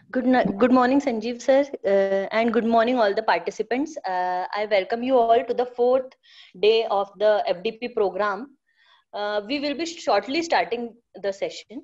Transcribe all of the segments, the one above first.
Good morning, Sanjeev sir, and good morning all the participants. I welcome you all to the fourth day of the FDP program. We will be shortly starting the session.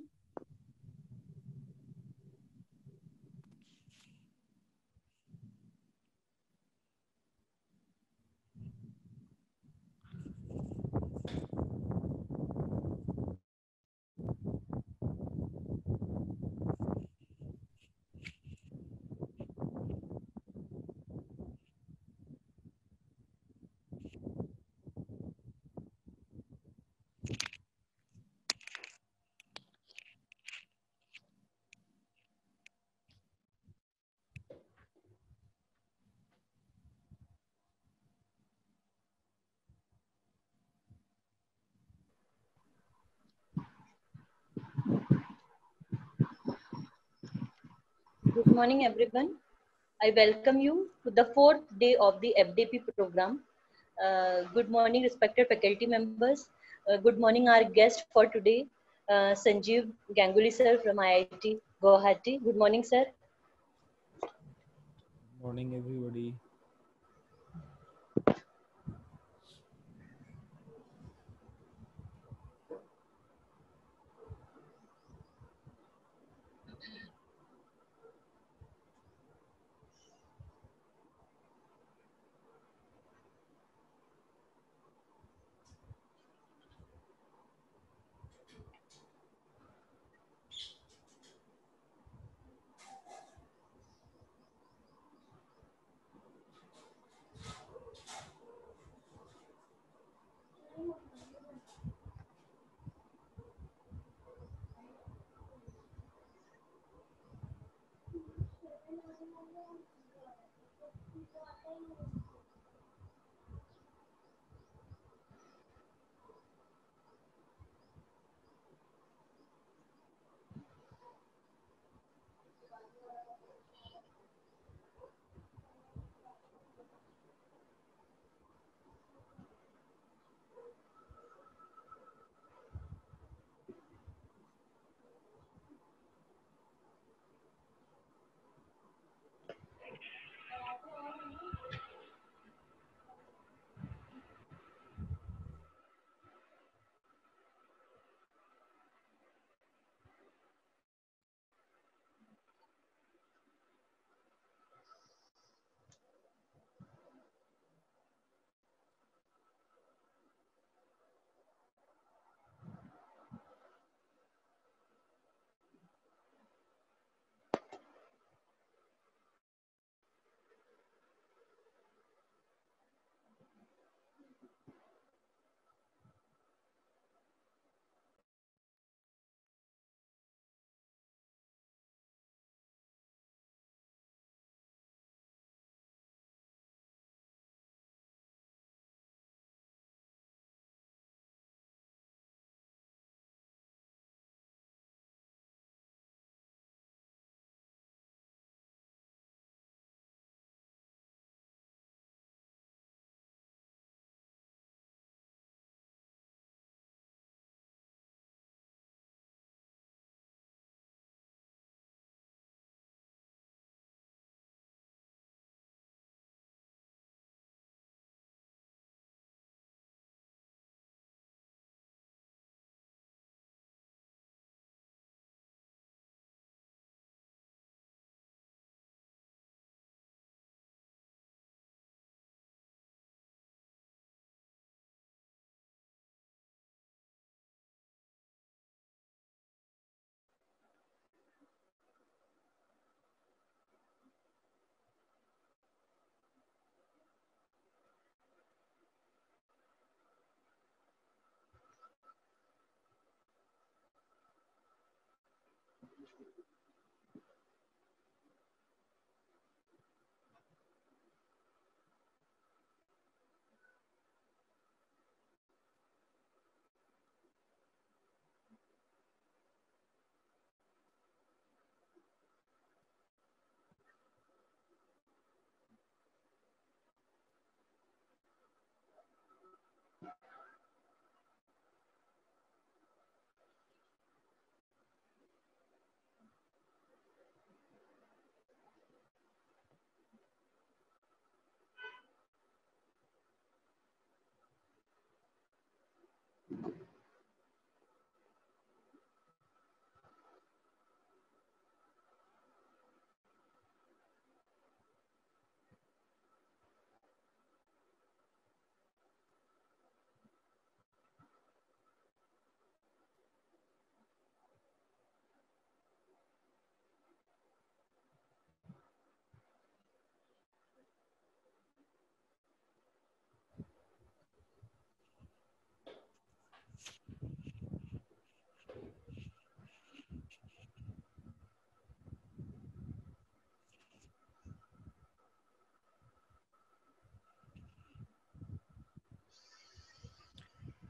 Good morning, everyone. I welcome you to the fourth day of the FDP program. Good morning, respected faculty members. Good morning, our guest for today, Sanjeev Ganguly sir from IIT Guwahati. Good morning, sir. Morning, everybody.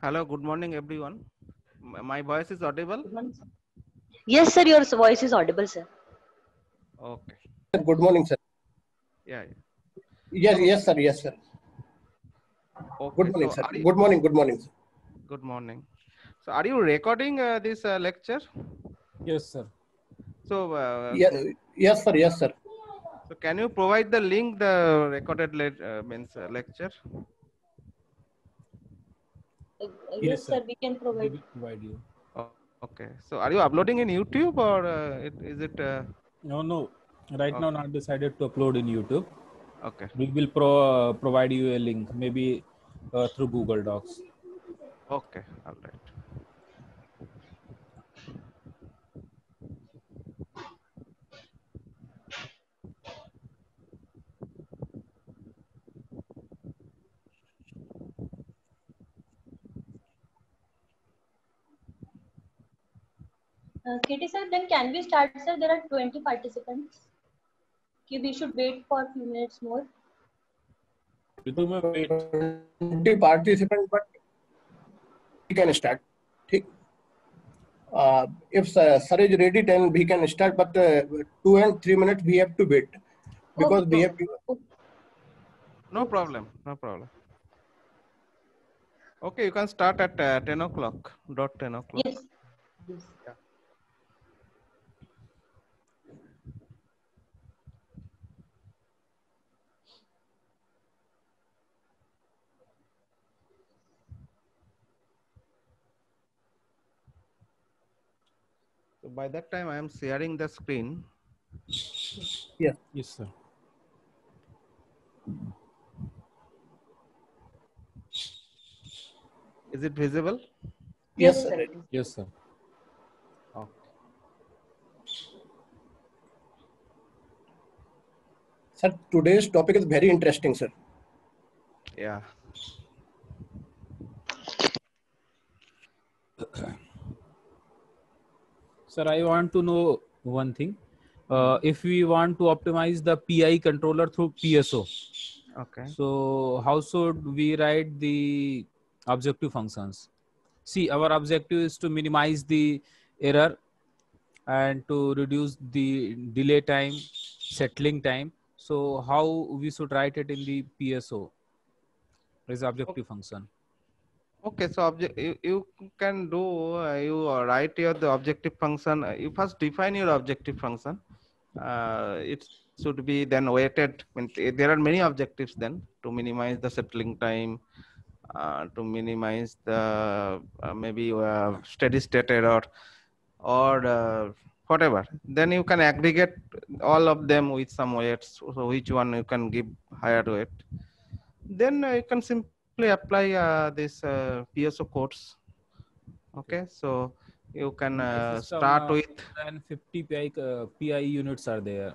Hello, good morning, everyone. My voice is audible? Good morning, sir. Yes, sir, your voice is audible, sir. Okay. Good morning, sir. Yeah. Yes, So, yes, sir. Yes, sir. Good okay. morning, So, sir. are you? Good morning. Good morning, sir. Good morning. So, are you recording this lecture? Yes, sir. So, Yes, sir. Yes, sir. so can you provide the link, the recorded lecture? Yes, Yes, sir, sir. we can We provide. will provide you. Oh, okay. So, are you uploading in YouTube or is it? No. Right now, Okay. not decided to upload in YouTube. Okay. We will provide you a link, maybe through Google Docs. Okay. All right. KT sir, then can we start, sir? There are 20 participants. Okay, we should wait for a few minutes more. YouTube में wait. 20 participants, but we can start. ठीक. If sir is ready, then we can start. But 2 and 3 minutes we have to wait because Okay, we sir. have to. No problem. No problem. Okay, you can start at 10 o'clock. Dot 10 o'clock. Yes. Yes. Yeah. So by that time, I am sharing the screen. Yes. Yes, sir. Is it visible? Yes, Yes, sir. sir. Yes, sir. Okay. Sir, today's topic is very interesting, sir. Yeah. Sir, I want to know one thing. If we want to optimize the PI controller through PSO, Okay. so how should we write the objective functions? See, our objective is to minimize the error and to reduce the delay time, settling time. So how we should write it in the PSO as objective function? Okay. So you can do you write your the objective function. You first define your objective function. It should be then weighted. There are many objectives then to minimize the settling time, to minimize the maybe steady state error or whatever. Then you can aggregate all of them with some weights. So which one you can give higher weight. Then you can simply apply this PSO codes. Okay, so you can My system, start with. more than 50 PI units are there.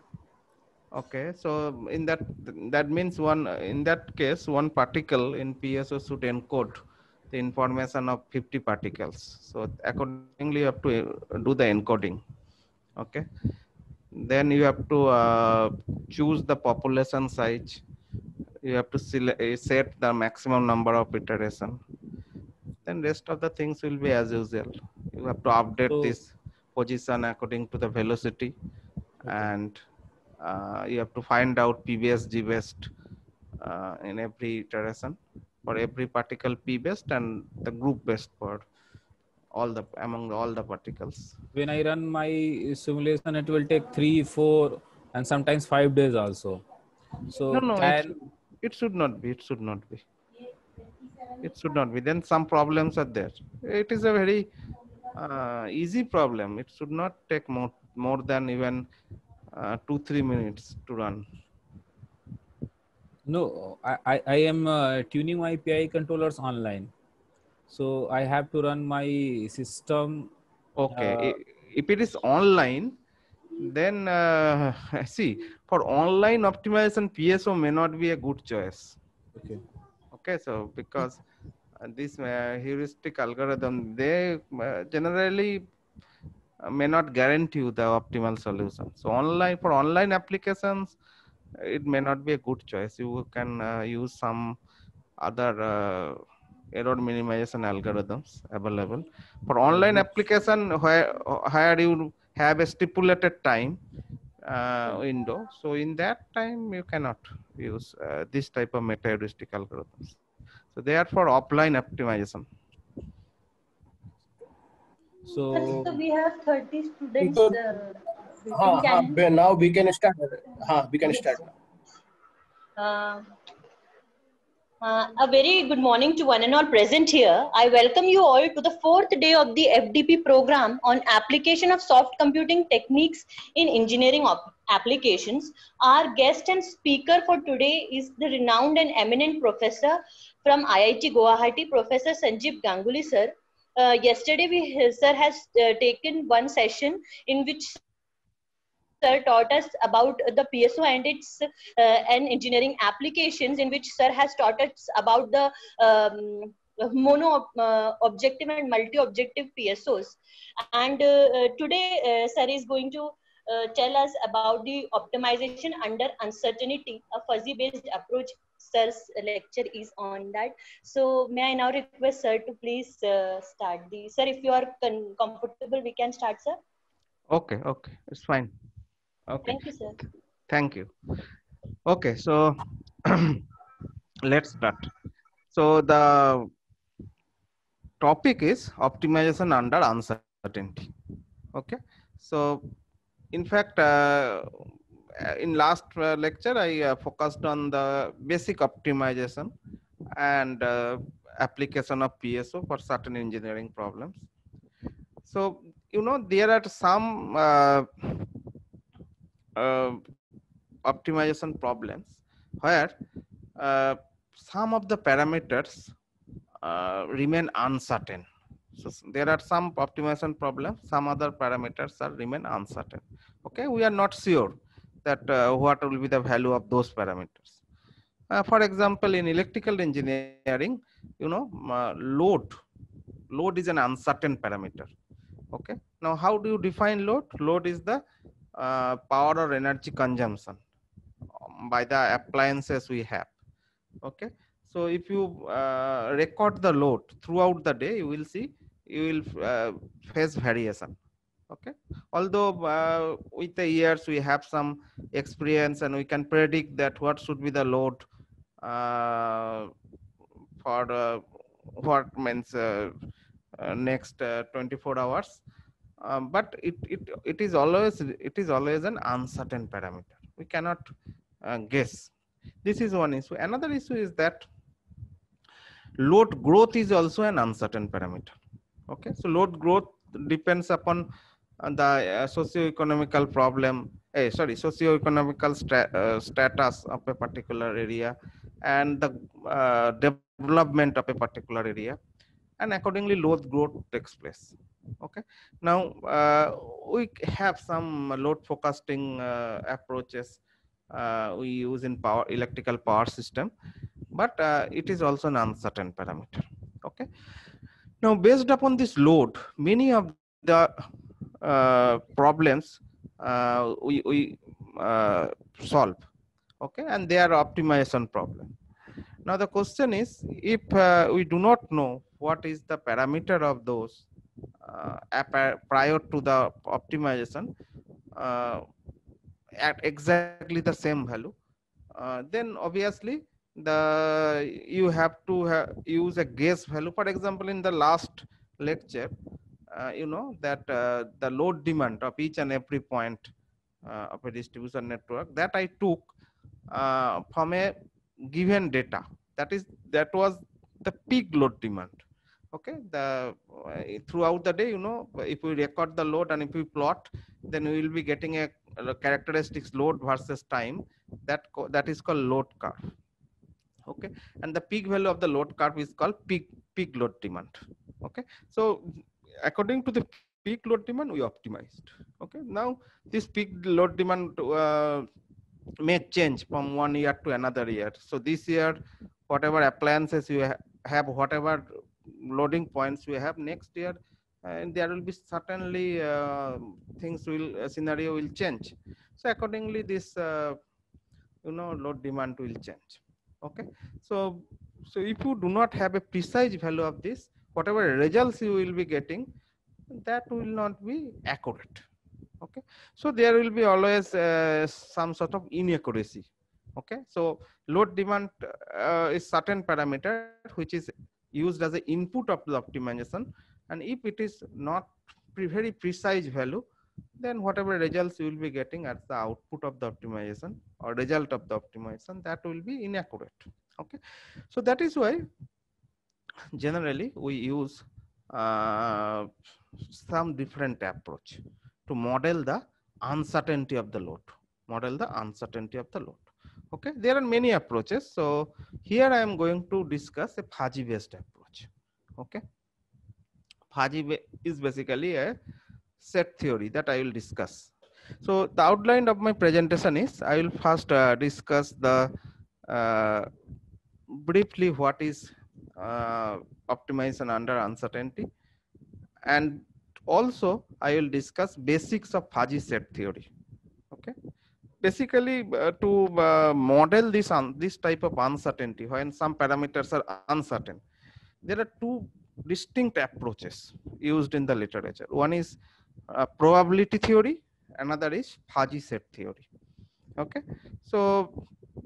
Okay, so in that means one in that case one particle in PSO should encode the information of 50 particles. So accordingly you have to do the encoding. Okay, then you have to choose the population size. You have to set the maximum number of iteration. Then rest of the things will be as usual. You have to update So, this position according to the velocity, okay. and you have to find out P best, G best in every iteration for every particle P best and the group best for all the among all the particles. When I run my simulation, it will take 3, 4, and sometimes 5 days also. So No, can it should not be. It should not be. It should not be. Then some problems are there. It is a very easy problem. It should not take more than even 2-3 minutes to run. no, I am tuning my PI controllers online. So I have to run my system. Okay, if it is online, then see, for online optimization, PSO may not be a good choice. Okay. Okay, so because this heuristic algorithm, they generally may not guarantee you the optimal solution. So online, for online applications, it may not be a good choice. You can use some other error minimization algorithms available. For online application where you have a stipulated time window, so in that time you cannot use this type of meta heuristic algorithms. So they are for offline optimization. So So we have 30 students So, waiting. Can now we can start. We can yes. start. A very good morning to one and all present here. I welcome you all to the fourth day of the FDP program on application of soft computing techniques in engineering applications. Our guest and speaker for today is the renowned and eminent professor from IIT Guwahati, Professor Sanjeev Ganguly sir. Yesterday, sir has taken one session in which sir taught us about the PSO and its and engineering applications, in which sir has taught us about the mono objective and multi-objective PSOs. And today, sir is going to tell us about the optimization under uncertainty, a fuzzy-based approach. Sir's lecture is on that. So may I now request sir to please start the. Sir, if you are comfortable, we can start, sir. Okay, it's fine. Okay, Thank you, sir. thank you. Okay, so let's start. So the topic is optimization under uncertainty. Okay, so in fact, in last lecture, I focused on the basic optimization and application of PSO for certain engineering problems. So, you know, there are some optimization problems where some of the parameters remain uncertain. So there are some optimization problems, some other parameters are remain uncertain. Okay, we are not sure that what will be the value of those parameters. For example, in electrical engineering, you know, load is an uncertain parameter. Okay, now how do you define load? Load is the power or energy consumption by the appliances we have. Okay, so if you record the load throughout the day, you will see you will face variation. Okay, although with the years we have some experience and we can predict that what should be the load for what means next 24 hours, but it is always an uncertain parameter. We cannot guess. This is one issue. Another issue is that load growth is also an uncertain parameter. Okay, so load growth depends upon the socio-economical problem, socio-economical status of a particular area and the development of a particular area, and accordingly load growth takes place. Okay, now we have some load forecasting approaches we use in electrical power system, but it is also an uncertain parameter. Okay, now based upon this load, many of the problems we solve. Okay, and they are optimization problem. Now the question is, if we do not know what is the parameter of those prior to the optimization at exactly the same value, then obviously you have to use a guess value. For example, in the last lecture, you know that the load demand of each and every point of a distribution network that I took from a given data, that was the peak load demand. Okay, the throughout the day, you know, if we record the load and if we plot, then we will be getting a characteristics load versus time, that is called load curve. Okay, and the peak value of the load curve is called peak load demand. Okay, so according to the peak load demand, we optimized. Okay, now this peak load demand may change from one year to another year. So this year, whatever appliances you have, whatever loading points you have, next year and there will be certainly scenario will change. So accordingly this you know, load demand will change. Okay, so So if you do not have a precise value of this, whatever results you will be getting, that will not be accurate. Okay, so there will be always some sort of inaccuracy. Okay, so load demand is certain parameter which is used as an input of the optimization, and if it is not very precise value, then whatever results you will be getting as the output of the optimization or result of the optimization, that will be inaccurate. Okay, so that is why generally we use some different approach to model the uncertainty of the load. Okay, there are many approaches. So here I am going to discuss a fuzzy based approach. Okay, fuzzy is basically a set theory that I will discuss. So the outline of my presentation is, I will first discuss the briefly what is optimization under uncertainty, and also I will discuss basics of fuzzy set theory. Okay, basically to model this type of uncertainty when some parameters are uncertain, there are two distinct approaches used in the literature. One is probability theory, another is fuzzy set theory. Okay, so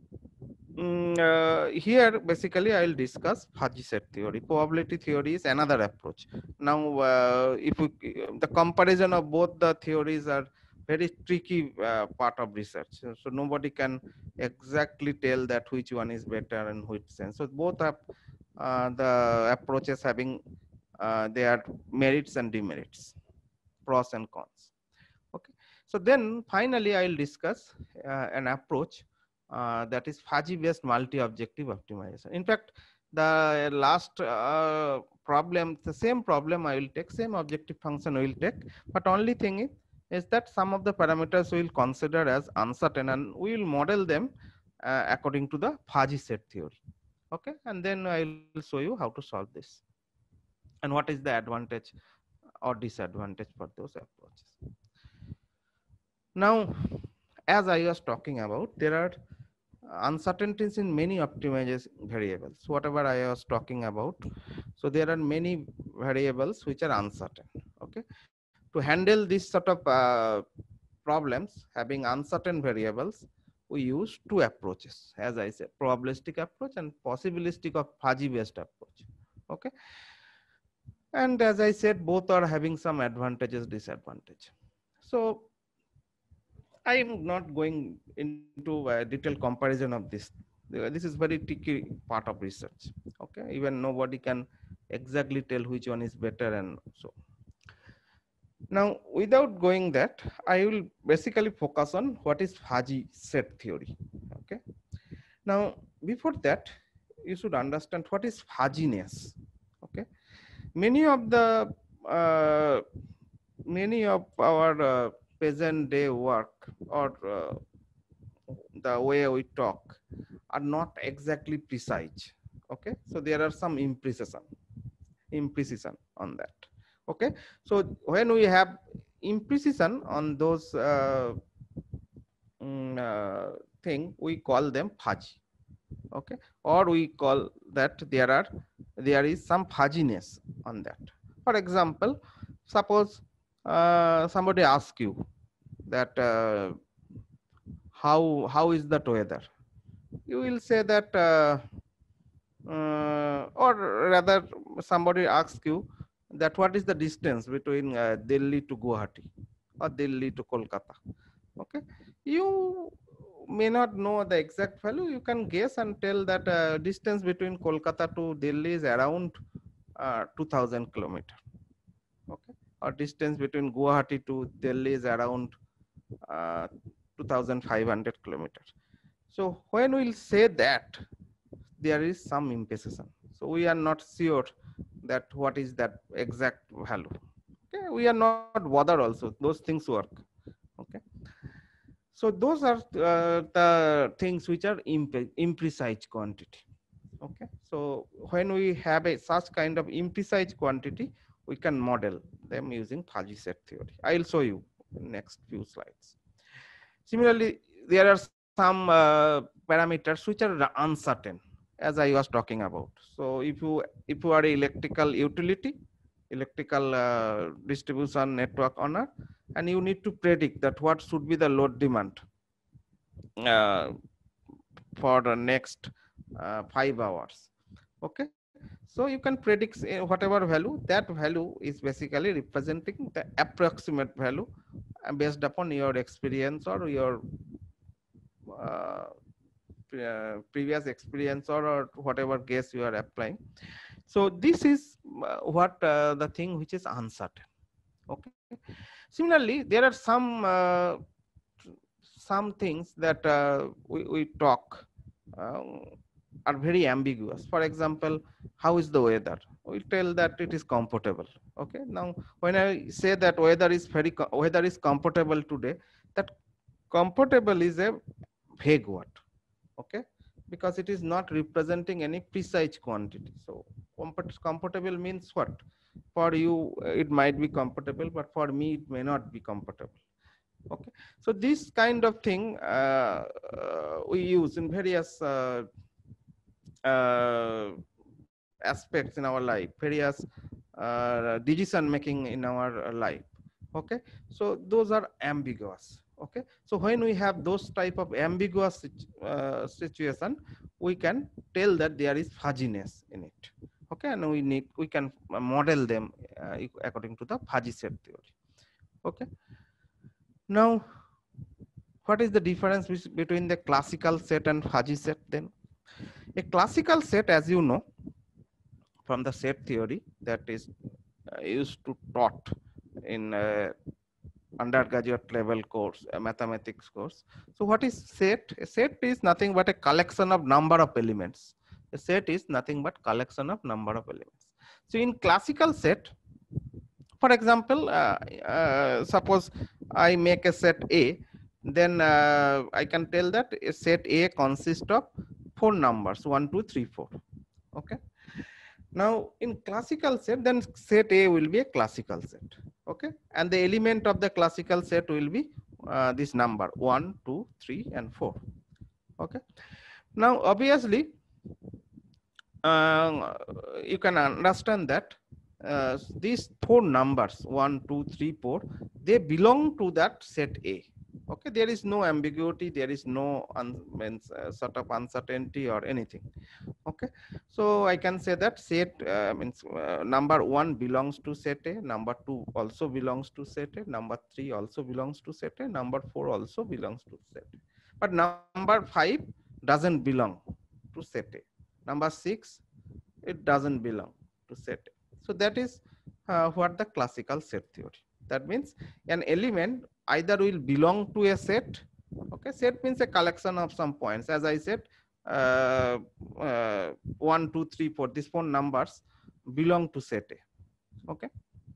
here basically I will discuss fuzzy set theory. Probability theory is another approach. Now if we, the comparison of both the theories are very tricky part of research, so nobody can exactly tell that which one is better and which sense. So both have the approaches having their merits and demerits, pros and cons. Okay, so then finally I will discuss an approach that is fuzzy based multi-objective optimization. In fact, the last problem, the same problem I will take, same objective function we will take, but only thing is that some of the parameters we will consider as uncertain and we will model them according to the fuzzy set theory. Okay, and then I will show you how to solve this and what is the advantage or disadvantage for those approaches. Now, as I was talking about, there are uncertainties in many optimization variables, whatever I was talking about. So there are many variables which are uncertain. Okay, to handle this sort of problems having uncertain variables, we use two approaches, as I said, probabilistic approach and possibilistic or fuzzy based approach. Okay, and as I said, both are having some advantages, disadvantage. So I am not going into a detailed comparison of this. This is very tricky part of research. Okay, even nobody can exactly tell which one is better, and so. Now, without going that, I will basically focus on what is fuzzy set theory. Okay. Now, before that, you should understand what is fuzziness. Okay. Many of our present day work or the way we talk are not exactly precise. Okay, so there are some imprecision on that. Okay, so when we have imprecision on those thing, we call them fuzzy. Okay, or we call that there is some fuzziness on that. For example, suppose somebody asks you that how is that weather, you will say that or rather somebody asks you that what is the distance between Delhi to Guwahati or Delhi to Kolkata. Okay, you may not know the exact value, you can guess and tell that distance between Kolkata to Delhi is around 2000 kilometers. Okay, or distance between Guwahati to Delhi is around 2500 kilometers. So when we'll say that, there is some imprecision. So we are not sure that what is that exact value. Okay, we are not bothered also, those things work. Okay, so those are the things which are imprecise quantity. Okay, so when we have such kind of imprecise quantity, we can model them using fuzzy set theory. I'll show you in next few slides. Similarly, there are some parameters which are uncertain. as I was talking about. So if you are a electrical utility, electrical distribution network owner, and you need to predict that what should be the load demand for the next 5 hours. Okay, so you can predict whatever value. That value is basically representing the approximate value based upon your experience or your previous experience or whatever guess you are applying. So this is what the thing which is uncertain. Okay. Similarly, there are some things that we talk are very ambiguous. For example, how is the weather? We tell that it is comfortable. Okay. Now, when I say that weather is comfortable today, that comfortable is a vague word. Okay, because it is not representing any precise quantity. So comfortable means what? For you it might be comfortable, but for me it may not be comfortable. Okay, so this kind of thing we use in various aspects in our life, various decision making in our life. Okay, so those are ambiguous. Okay, so when we have those type of ambiguous situation, we can tell that there is fuzziness in it. Okay, and we can model them according to the fuzzy set theory. Okay, now what is the difference between the classical set and fuzzy set? Then a classical set, as you know from the set theory, that is used to taught in undergraduate level course, a mathematics course. So what is set? A set is nothing but a collection of number of elements. A set is nothing but collection of number of elements. So in classical set, for example, suppose I make a set A, then I can tell that a set A consists of 4 numbers, 1, 2, 3, 4. Okay. Now in classical set, then set A will be a classical set. Okay, and the element of the classical set will be this number 1, 2, 3, and 4. Okay, now obviously you can understand that these 4 numbers 1, 2, 3, 4, they belong to that set A. Okay, there is no ambiguity, there is no sort of uncertainty or anything. Okay, so I can say that set means number 1 belongs to set A, number 2 also belongs to set A, number 3 also belongs to set A, number 4 also belongs to set A. But number 5 doesn't belong to set A. Number 6, it doesn't belong to set A. So that is what the classical set theory. That means an element either will belong to a set. Okay, set means a collection of some points. As I said, 1, 2, 3, 4, these 4 numbers belong to set A. Okay,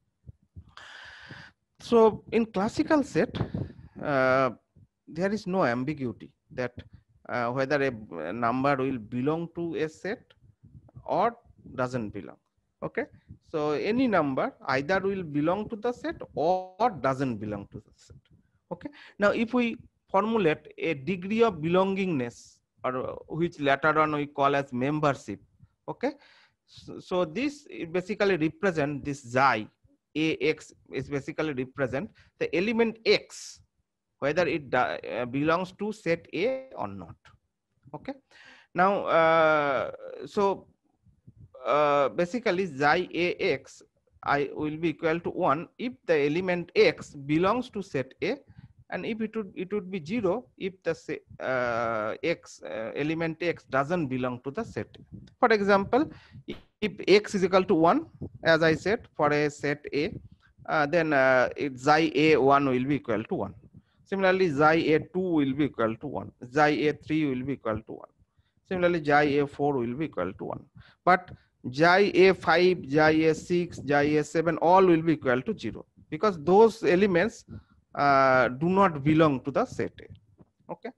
so in classical set there is no ambiguity that whether a number will belong to a set or doesn't belong. Okay, so any number either will belong to the set or doesn't belong to the set. Okay, now if we formulate a degree of belongingness, or which later on we call as membership. Okay, so this basically represent this xi ax is basically represent the element x, whether it belongs to set A or not. Okay, now so basically xi ax will be equal to 1 if the element x belongs to set A, and if it would be 0 if the element x doesn't belong to the set A. For example, if x is equal to 1, as I said, for a set A, then xi a1 will be equal to 1. Similarly, xi a2 will be equal to 1. Xi a3 will be equal to 1. Similarly, xi a4 will be equal to 1. But xi a5, xi a6, xi a7 all will be equal to 0, because those elements do not belong to the set A. Okay,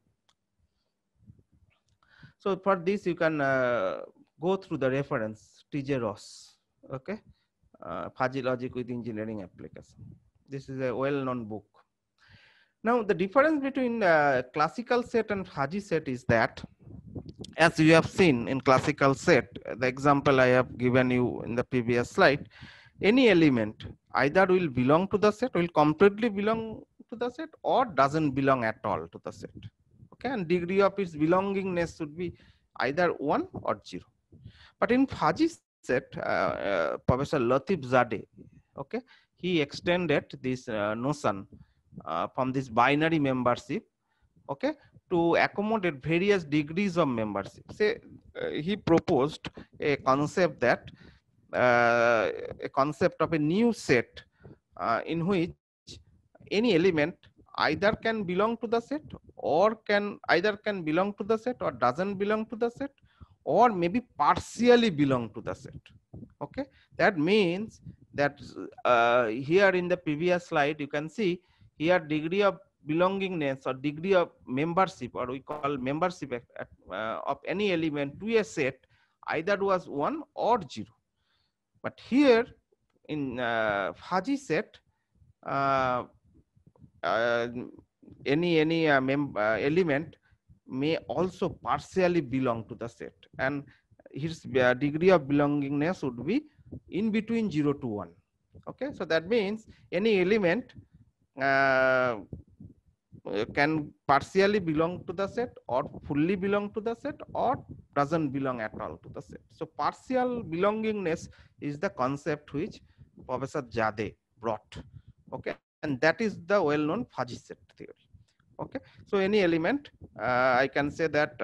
so for this you can go through the reference T.J. Ross. Okay, Fuzzy Logic with Engineering Application. This is a well-known book. Now the difference between classical set and fuzzy set is that as you have seen in classical set, the example I have given you in the previous slide, any element either will belong to the set, will completely belong to the set, or doesn't belong at all to the set. Okay, and degree of its belongingness should be either 1 or 0. But in fuzzy set, Professor Latif Zadeh, okay, he extended this notion from this binary membership, okay, to accommodate various degrees of membership. Say he proposed a concept that a concept of a new set in which any element either can belong to the set, or either can belong to the set or doesn't belong to the set, or maybe partially belong to the set. Okay, that means that here in the previous slide you can see here degree of belongingness or degree of membership, or we call membership of any element to a set either was 1 or 0. But here in fuzzy set, any element may also partially belong to the set, and his degree of belongingness would be in between 0 to 1. Okay, so that means any element can partially belong to the set, or fully belong to the set, or doesn't belong at all to the set. So partial belongingness is the concept which Professor Zadeh brought. Okay, and that is the well-known fuzzy set theory. Okay, so any element, I can say that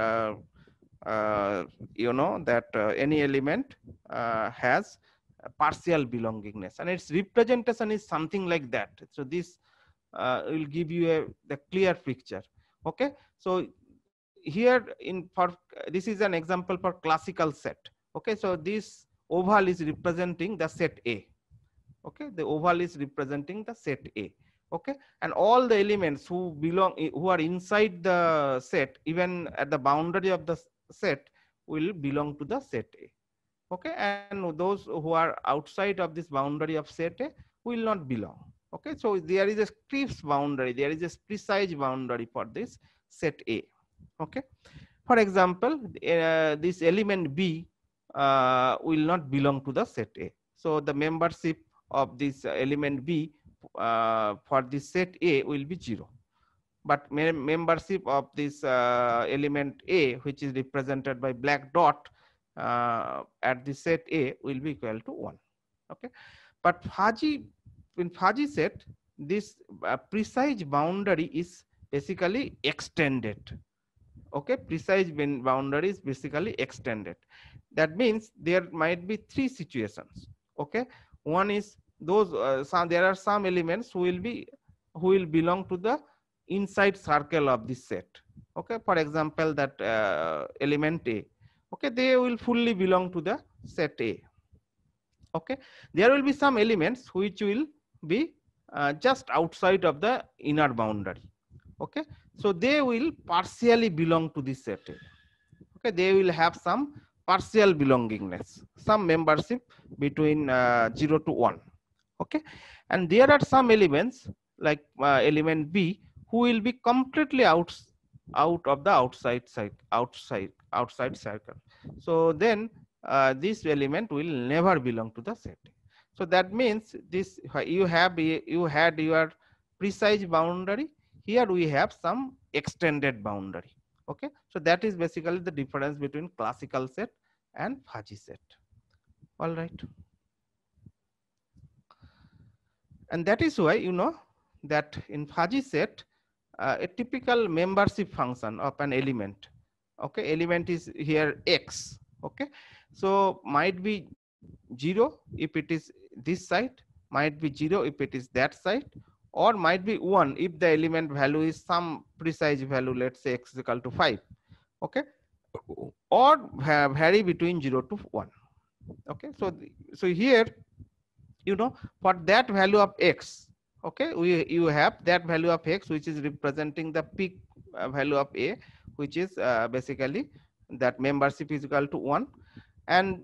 you know that any element has a partial belongingness, and its representation is something like that. So this will give you the clear picture. Okay, so here this is an example for classical set. Okay, so this oval is representing the set A. Okay, the oval is representing the set A. Okay, and all the elements who are inside the set, even at the boundary of the set, will belong to the set A. Okay, and those who are outside of this boundary of set A will not belong. Okay, so there is a crisp boundary, there is a precise boundary for this set A. Okay, for example, this element B will not belong to the set A. So the membership of this element B for this set A will be 0. But membership of this element A, which is represented by black dot at the set A, will be equal to 1. Okay, but in fuzzy set, this precise boundary is basically extended. Okay, precise boundary is basically extended. That means there might be 3 situations. Okay, one is those there are some elements who will belong to the inside circle of this set. Okay, for example, that element A. Okay, they will fully belong to the set A. Okay, there will be some elements which will be just outside of the inner boundary. Okay, so they will partially belong to this set A. Okay, they will have some partial belongingness, some membership between 0 to 1. Okay, and there are some elements like element B who will be completely out of the outside circle. So then this element will never belong to the set. So that means this you had your precise boundary. Here we have some extended boundary. Okay, so that is basically the difference between classical set and fuzzy set. All right, and that is why you know that in fuzzy set a typical membership function of an element. Okay, element is here X. Okay, so might be 0 if it is this side, might be 0 if it is that side, or might be 1 if the element value is some precise value, let's say X is equal to 5. Okay, or vary between 0 to 1. Okay, so here you know for that value of X, okay, you have that value of X which is representing the peak value of A, which is basically that membership is equal to 1, and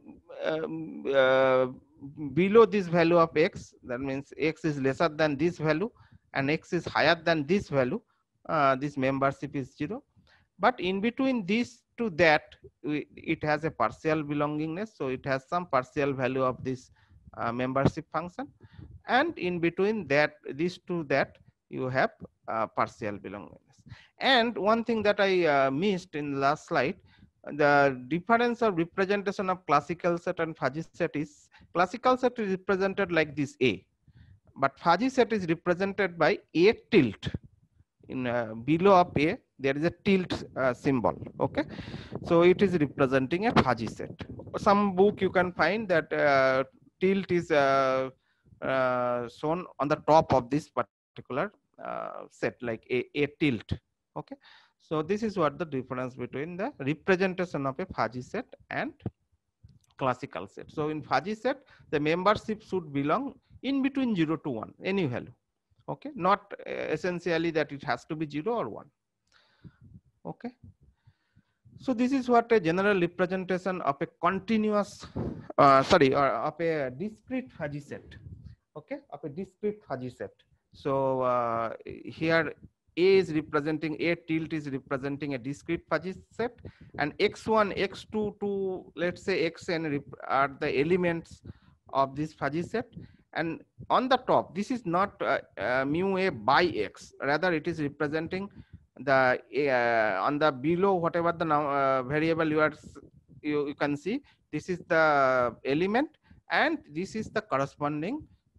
below this value of X, that means X is lesser than this value and X is higher than this value, this membership is 0. But in between this to that, it has a partial belongingness. So it has some partial value of this membership function. And in between that, this to that, you have partial belongingness. And one thing that I missed in the last slide, the difference of representation of classical set and fuzzy set is, classical set is represented like this A, but fuzzy set is represented by A tilt. In below of A, there is a tilt symbol. Okay, so it is representing a fuzzy set. Some book you can find that tilt is shown on the top of this particular set, like a tilt. Okay, so this is what the difference between the representation of a fuzzy set and classical set. So in fuzzy set, the membership should belong in between 0 to 1, any value. Okay, not essentially that it has to be 0 or 1. Okay, so this is what a general representation of a continuous or of a discrete fuzzy set. Okay, of a discrete fuzzy set. So here A is representing, A tilt is representing a discrete fuzzy set, and x1, x2 to let's say xn are the elements of this fuzzy set. And on the top, this is not mu A by x, rather it is representing the on the below, whatever the variable you can see, this is the element, and this is the corresponding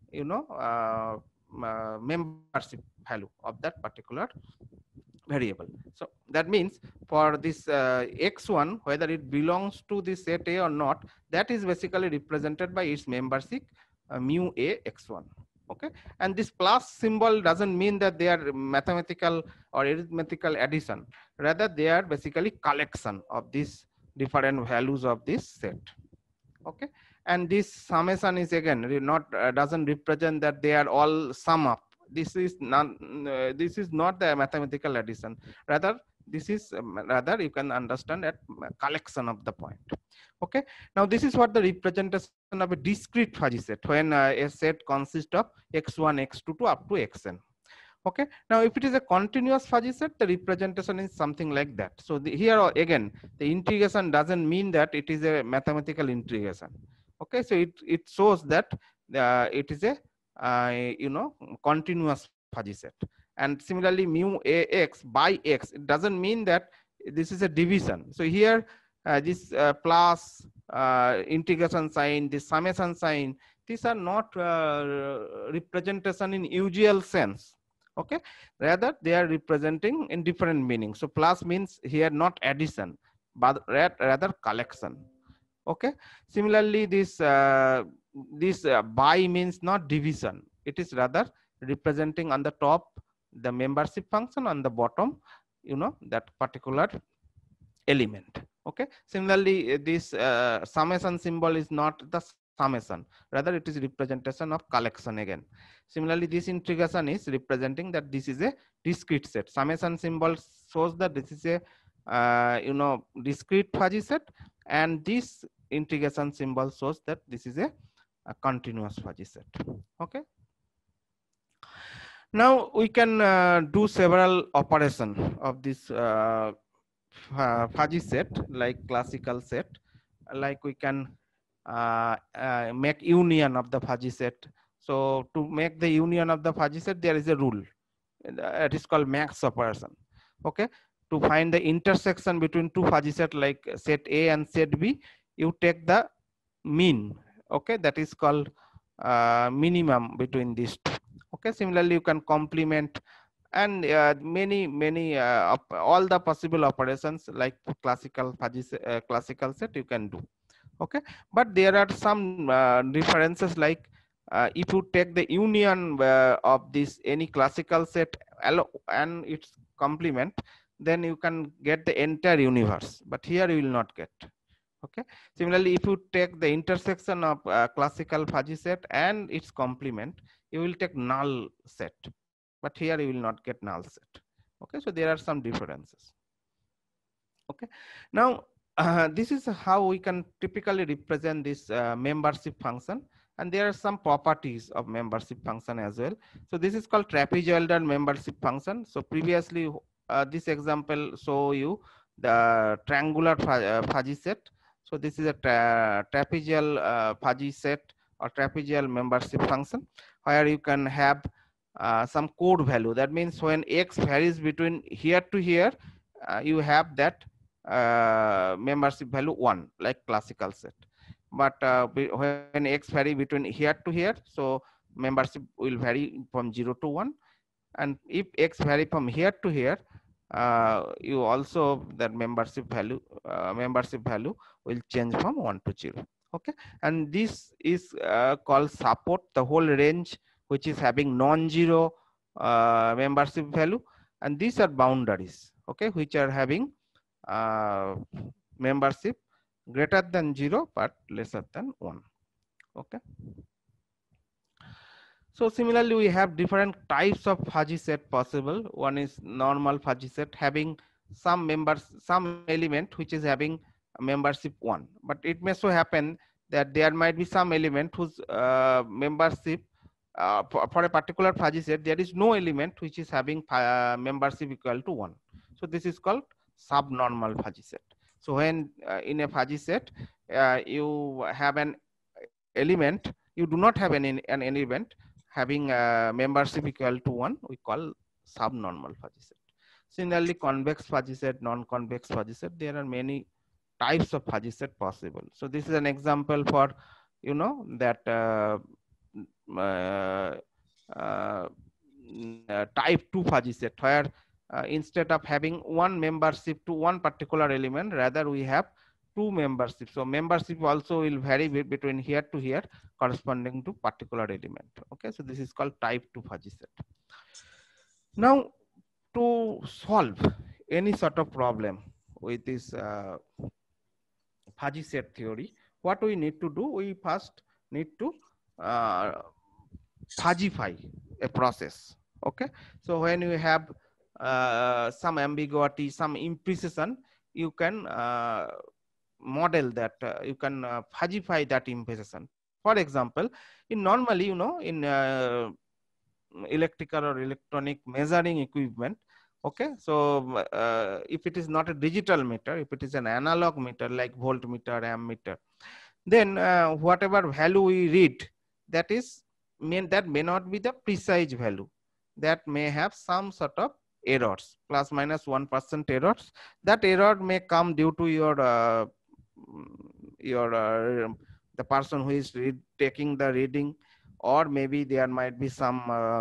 membership value of that particular variable. So that means for this x1, whether it belongs to this set A or not, that is basically represented by its membership mu A x1. Okay, and this plus symbol doesn't mean that they are mathematical or arithmetical addition, rather they are basically collection of these different values of this set. Okay, and this summation is again not doesn't represent that they are all sum up. This is not the mathematical addition, rather this is rather you can understand at collection of the point. Okay, now this is what the representation of a discrete fuzzy set, when a set consists of x1, x2 to up to xn. Okay, now if it is a continuous fuzzy set, the representation is something like that. So here again, the integration doesn't mean that it is a mathematical integration. Okay, so it shows that it is a continuous fuzzy set. And similarly, mu ax by x, it doesn't mean that this is a division. So here this plus integration sign, this summation sign, these are not representation in usual sense. Okay, rather they are representing in different meanings. So plus means here not addition, but rather collection. Okay, similarly this by means not division, it is rather representing on the top the membership function, on the bottom that particular element. Okay, similarly this summation symbol is not the summation, rather it is representation of collection again. Similarly, this integration is representing that this is a discrete set. Summation symbol shows that this is a discrete fuzzy set, and this integration symbol shows that this is a continuous fuzzy set. Okay, now we can do several operations of this fuzzy set, like classical set. Like we can make union of the fuzzy set. So to make the union of the fuzzy set, there is a rule. It is called max operation. Okay, to find the intersection between two fuzzy set like set A and set B, you take the mean. Okay, that is called minimum between these two. Okay, similarly you can complement and many all the possible operations like classical fuzzy classical set you can do. Okay, but there are some differences, like if you take the union of this any classical set and its complement, then you can get the entire universe, but here you will not get. Okay, similarly if you take the intersection of classical fuzzy set and its complement, you will take null set, but here you will not get null set. Okay, so there are some differences. Okay, now this is how we can typically represent this membership function, and there are some properties of membership function as well. So this is called trapezoidal membership function. So previously this example show you the triangular fuzzy set. So this is a trapezial fuzzy set or trapezial membership function where you can have some code value. That means when x varies between here to here, you have that membership value 1 like classical set. But when x vary between here to here, so membership will vary from 0 to 1. And if x vary from here to here, you also that membership value will change from 1 to 0. Okay, and this is called support the whole range which is having non-zero membership value, and these are boundaries, okay, which are having membership greater than 0 but lesser than 1. Okay. So similarly, we have different types of fuzzy set possible. One is normal fuzzy set having some element which is having membership 1, but it may so happen that there might be some element whose membership for a particular fuzzy set there is no element which is having membership equal to 1. So this is called subnormal fuzzy set. So when in a fuzzy set you have an element, you do not have an element having membership equal to 1, we call subnormal fuzzy set. Similarly, convex fuzzy set, non-convex fuzzy set, there are many types of fuzzy set possible. So this is an example for, you know, that type 2 fuzzy set where instead of having one membership to one particular element, rather we have two membership. So membership also will vary between here to here corresponding to particular element. Okay, so this is called type 2 fuzzy set. Now, to solve any sort of problem with this fuzzy set theory, what we need to do, we first need to fuzzyfy a process. Okay, so when you have some ambiguity, some imprecision, you can model that, you can fuzzyfy that imprecision. For example, in normally, you know, in electrical or electronic measuring equipment, okay, so if it is not a digital meter, if it is an analog meter like voltmeter, ammeter, then whatever value we read, that is that may not be the precise value, that may have some sort of errors, plus minus 1% errors. That error may come due to your the person who is taking the reading, or maybe there might be some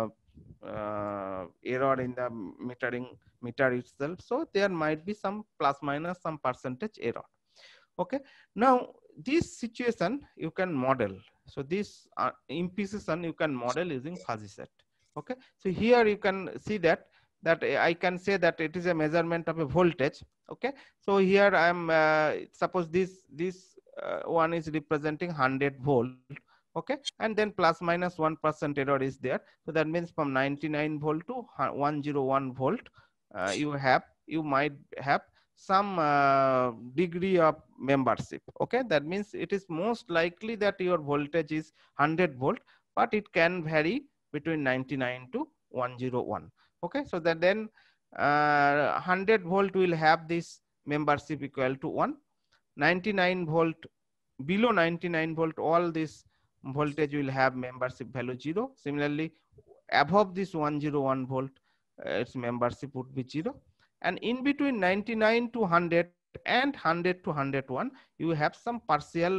error in the meter itself. So there might be some plus minus some percentage error. Okay, now this situation you can model. So this imprecision you can model using fuzzy set. Okay, so here you can see that I can say that it is a measurement of a voltage. Okay, so here I am suppose this one is representing 100 volt. Okay, and then plus minus 1% error is there. So that means from 99 volt to 101 volt, you might have some degree of membership. Okay, that means it is most likely that your voltage is 100 volt, but it can vary between 99 to 101. Okay, so that then 100 volt will have this membership equal to 1. 99 volt, below 99 volt, all this voltage will have membership value 0. Similarly, above this 101 volt, its membership would be 0. And in between 99 to 100 and 100 to 101, you have some partial,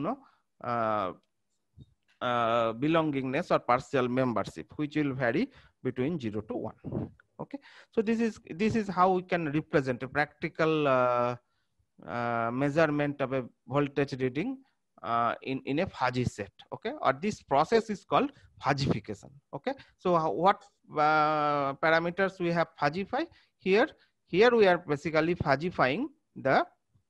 belongingness or partial membership, which will vary between 0 to 1. Okay, so this is how we can represent a practical measurement of a voltage reading in a fuzzy set. Okay, or this process is called fuzzification. Okay, so what parameters we have fuzzify here? Here we are basically fuzzifying the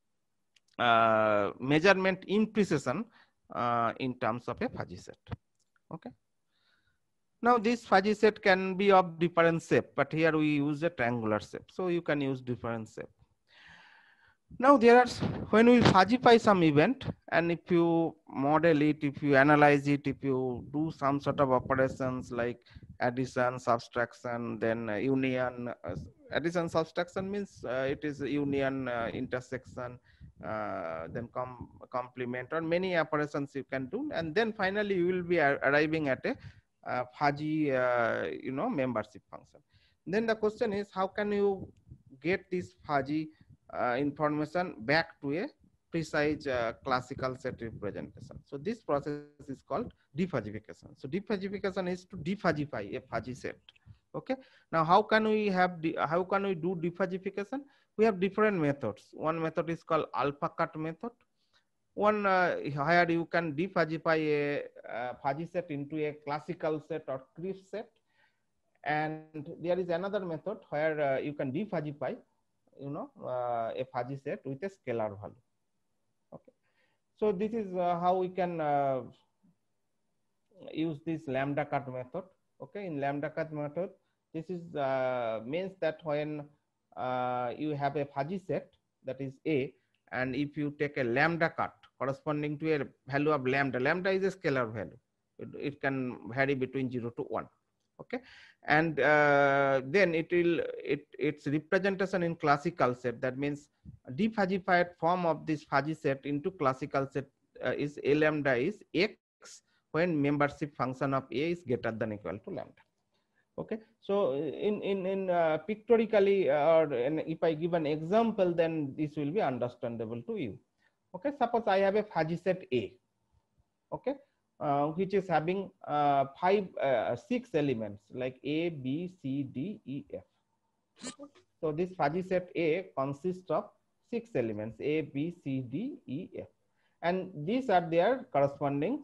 measurement imprecision in terms of a fuzzy set. Okay, now this fuzzy set can be of different shape, but here we use a triangular shape, so you can use different shape. Now there are, when we fuzzify some event, and if you model it, if you analyze it, if you do some sort of operations like addition, subtraction, then union, addition subtraction means it is union, intersection, then complement, or many operations you can do, and then finally you will be arriving at a fuzzy membership function. Then the question is, how can you get this fuzzy information back to a precise classical set representation? So this process is called defuzzification. So defuzzification is to defuzzify a fuzzy set. Okay. Now, how can we do defuzzification? We have different methods. One method is called alpha cut method. One where you can defuzzify a fuzzy set into a classical set or crisp set, and there is another method where you can defuzzify, a fuzzy set with a scalar value. Okay, so this is how we can use this lambda cut method. Okay, in lambda cut method, this is means that when you have a fuzzy set, that is A, and if you take a lambda cut corresponding to a value of lambda is a scalar value. It can vary between 0 to 1. Okay, and then its representation in classical set, that means defuzzified form of this fuzzy set into classical set is A lambda is X when membership function of A is greater than equal to lambda. Okay, so in pictorially, or if I give an example, then this will be understandable to you. Okay, suppose I have a fuzzy set A, okay, which is having 6 elements like A, B, C, D, E, F. Okay. So this fuzzy set A consists of 6 elements A, B, C, D, E, F, and these are their corresponding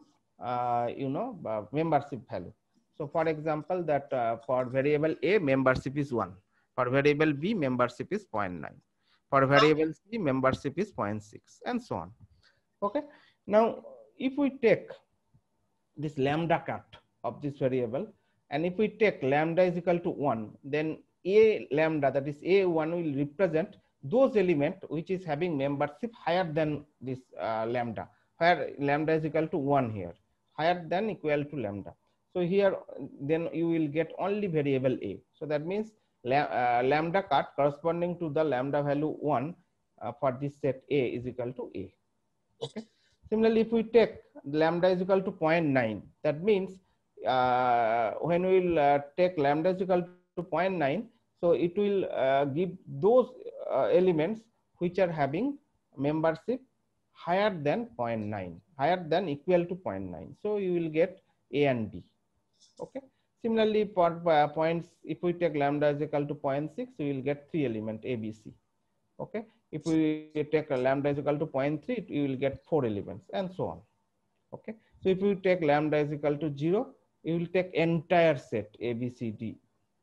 membership value. So for example, that for variable A, membership is 1. For variable B, membership is 0.9. For variable C, membership is 0.6, and so on. Okay. Now, if we take this lambda cut of this variable, and if we take lambda is equal to 1, then A lambda, that is A1, will represent those elements which is having membership higher than this lambda, where lambda is equal to 1 here, higher than equal to lambda. So here, then you will get only variable A. So that means lambda cut corresponding to the lambda value 1 for this set A is equal to A. Okay. Similarly, if we take lambda is equal to 0.9, that means when we will take lambda is equal to 0.9, so it will give those elements which are having membership higher than 0.9, higher than equal to 0.9. So you will get A and B. Okay. Similarly, for points, if we take lambda is equal to 0.6, we will get 3 elements A, B, C. Okay. If we take a lambda is equal to 0.3, you will get 4 elements, and so on. Okay. So if you take lambda is equal to 0, you will take entire set A, B, C, D.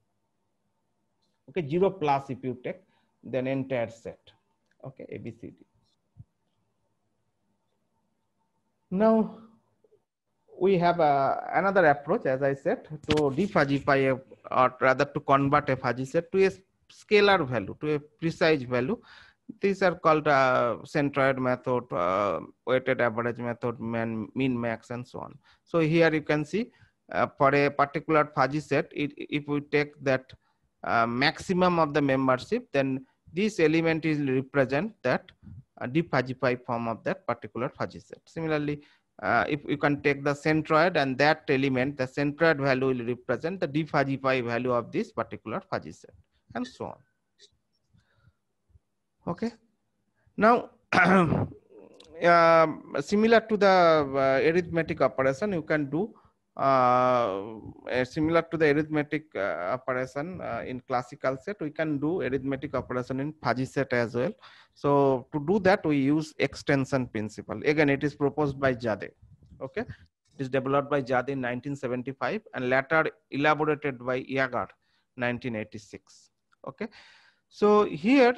Okay. 0 plus if you take, then entire set. Okay. A, B, C, D. Now, we have another approach, as I said, to defuzzify or rather to convert a fuzzy set to a scalar value, to a precise value. These are called centroid method, weighted average method, mean max, and so on. So here you can see for a particular fuzzy set, if we take that maximum of the membership, then this element is represent that defuzzified form of that particular fuzzy set. Similarly, if you can take the centroid, and that element, the centroid value will represent the defuzzified value of this particular fuzzy set, and so on. Okay. Now, similar to the arithmetic operation, you can do similar to the arithmetic operation in classical set, we can do arithmetic operation in fuzzy set as well. So to do that, we use extension principle. Again, it is proposed by Jade. Okay, it is developed by Jade in 1975 and later elaborated by Yagar 1986. Okay, so here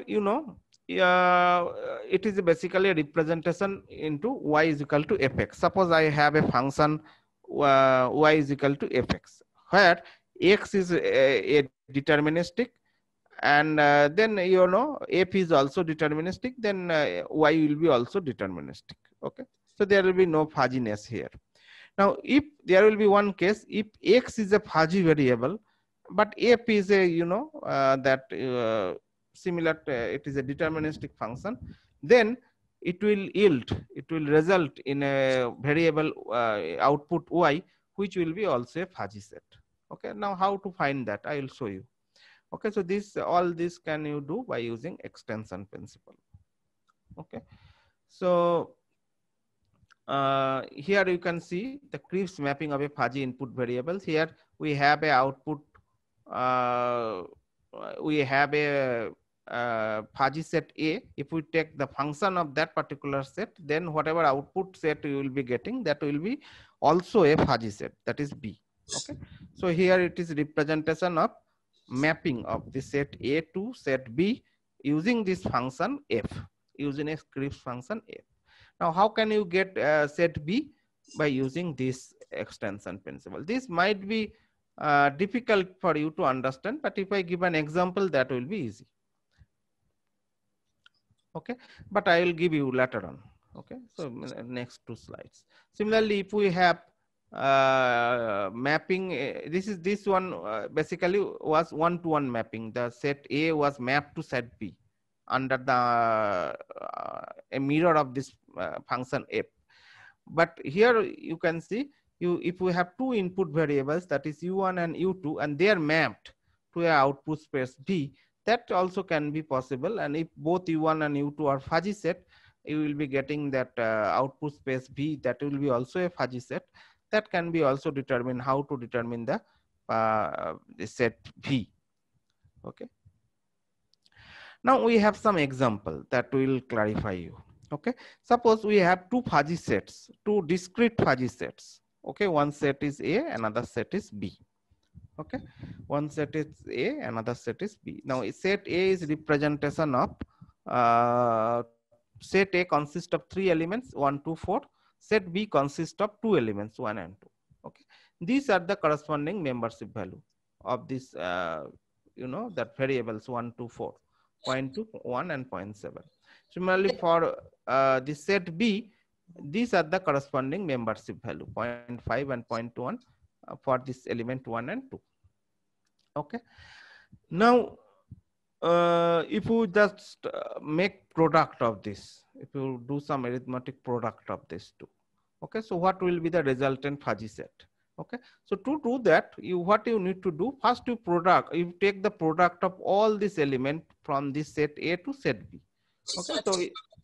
it is basically a representation into y is equal to fx. Suppose I have a function y is equal to fx, where x is a deterministic, and then f is also deterministic, then y will be also deterministic. Okay, so there will be no fuzziness here. Now, if there will be one case, if x is a fuzzy variable, but f is a, you know, that similar to, it is a deterministic function, then it will yield, it will result in a variable output y, which will be also a fuzzy set. Okay, now how to find that, I will show you. Okay, so this, all this can you do by using extension principle. Okay, so here you can see the Cripps mapping of a fuzzy input variables. Here we have a output, we have a fuzzy set A. If we take the function of that particular set, then whatever output set you will be getting, that will be also a fuzzy set, that is B. Okay, so here it is representation of mapping of the set A to set B using this function f, using a Cripps function f. Now, how can you get set B? By using this extension principle. This might be difficult for you to understand, but if I give an example, that will be easy. Okay, but I will give you later on. Okay, so next two slides. Similarly, if we have mapping, this one basically was one-to-one mapping. The set A was mapped to set B under the a mirror of this function f. But here you can see, if we have two input variables, that is u1 and u2, and they are mapped to a output space B, that also can be possible. And if both u1 and u2 are fuzzy set, you will be getting that output space B, that will be also a fuzzy set. That can be also determined, how to determine the set V. Okay. Now we have some example that will clarify you. Okay, suppose we have two fuzzy sets, two discrete fuzzy sets. Okay, one set is A, another set is B. Okay, one set is A, another set is B. Now set A is representation of set A consists of 3 elements, 1, 2, 4. Set B consists of 2 elements, 1 and 2. Okay, these are the corresponding membership value of this you know, that variables 1, 2, 4, 0.2, 1 and 0.7. Similarly, for the set B, these are the corresponding membership value 0.5 and 0.1 for this element 1 and 2. Okay. Now, if you just make product of this, if you do some arithmetic product of this two, okay, so what will be the resultant fuzzy set? Okay, so to do that, what you need to do, first you take the product of all this element from this set A to set B. Okay, so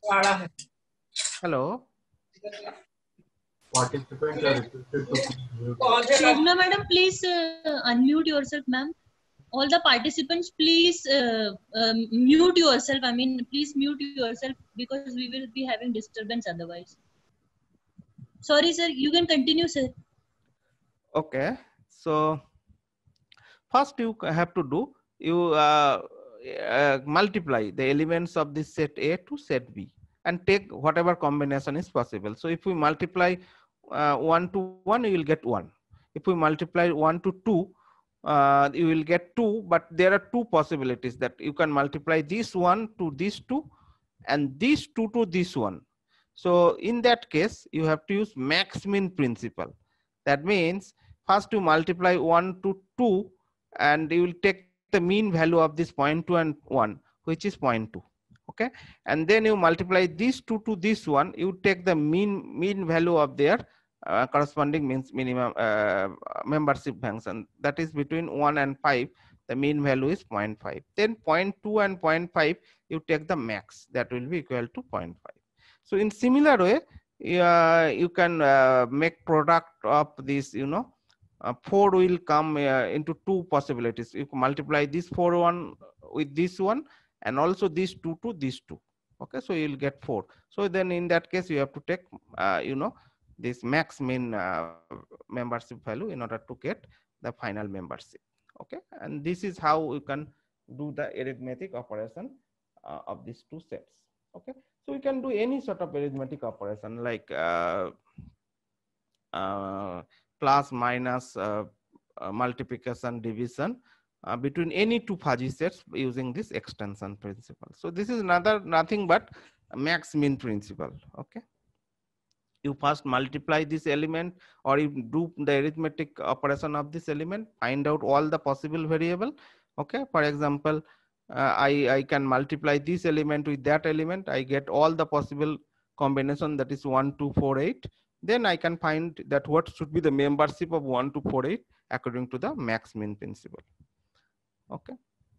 hello. Participants are requested to mute. Shobna madam, please unmute yourself, ma'am. All the participants, please mute yourself. I mean, please mute yourself, because we will be having disturbance otherwise. Sorry, sir. You can continue, sir. Okay, so first you have to do, you multiply the elements of this set A to set B and take whatever combination is possible. So if we multiply 1 to 1, you will get 1. If we multiply 1 to 2, you will get 2, but there are two possibilities, that you can multiply this one to this 2 and this 2 to this one. So in that case, you have to use max min principle. That means first you multiply 1 to 2 and you will take the mean value of this 0.2 and 1, which is 0.2. Okay, and then you multiply this 2 to this one, you take the mean value of their corresponding means minimum membership function, that is between 1 and 5, the mean value is 0.5. Then 0.2 and 0.5, you take the max, that will be equal to 0.5. So in similar way, you can make product of this, you know, 4 will come into two possibilities. You can multiply this 4 one with this one, and also this 2 to this 2. Okay, so you'll get 4. So then in that case, you have to take you know, this max min membership value in order to get the final membership. Okay, and this is how you can do the arithmetic operation of these two sets. Okay, so we can do any sort of arithmetic operation like plus, minus, multiplication, division between any two fuzzy sets using this extension principle. So this is nothing but max min principle. Okay. You first multiply this element, or you do the arithmetic operation of this element, find out all the possible variable. Okay, for example, I can multiply this element with that element, I get all the possible combination, that is 1 2 4 8. Then I can find that what should be the membership of 1 2 4 8 according to the max min principle. Okay,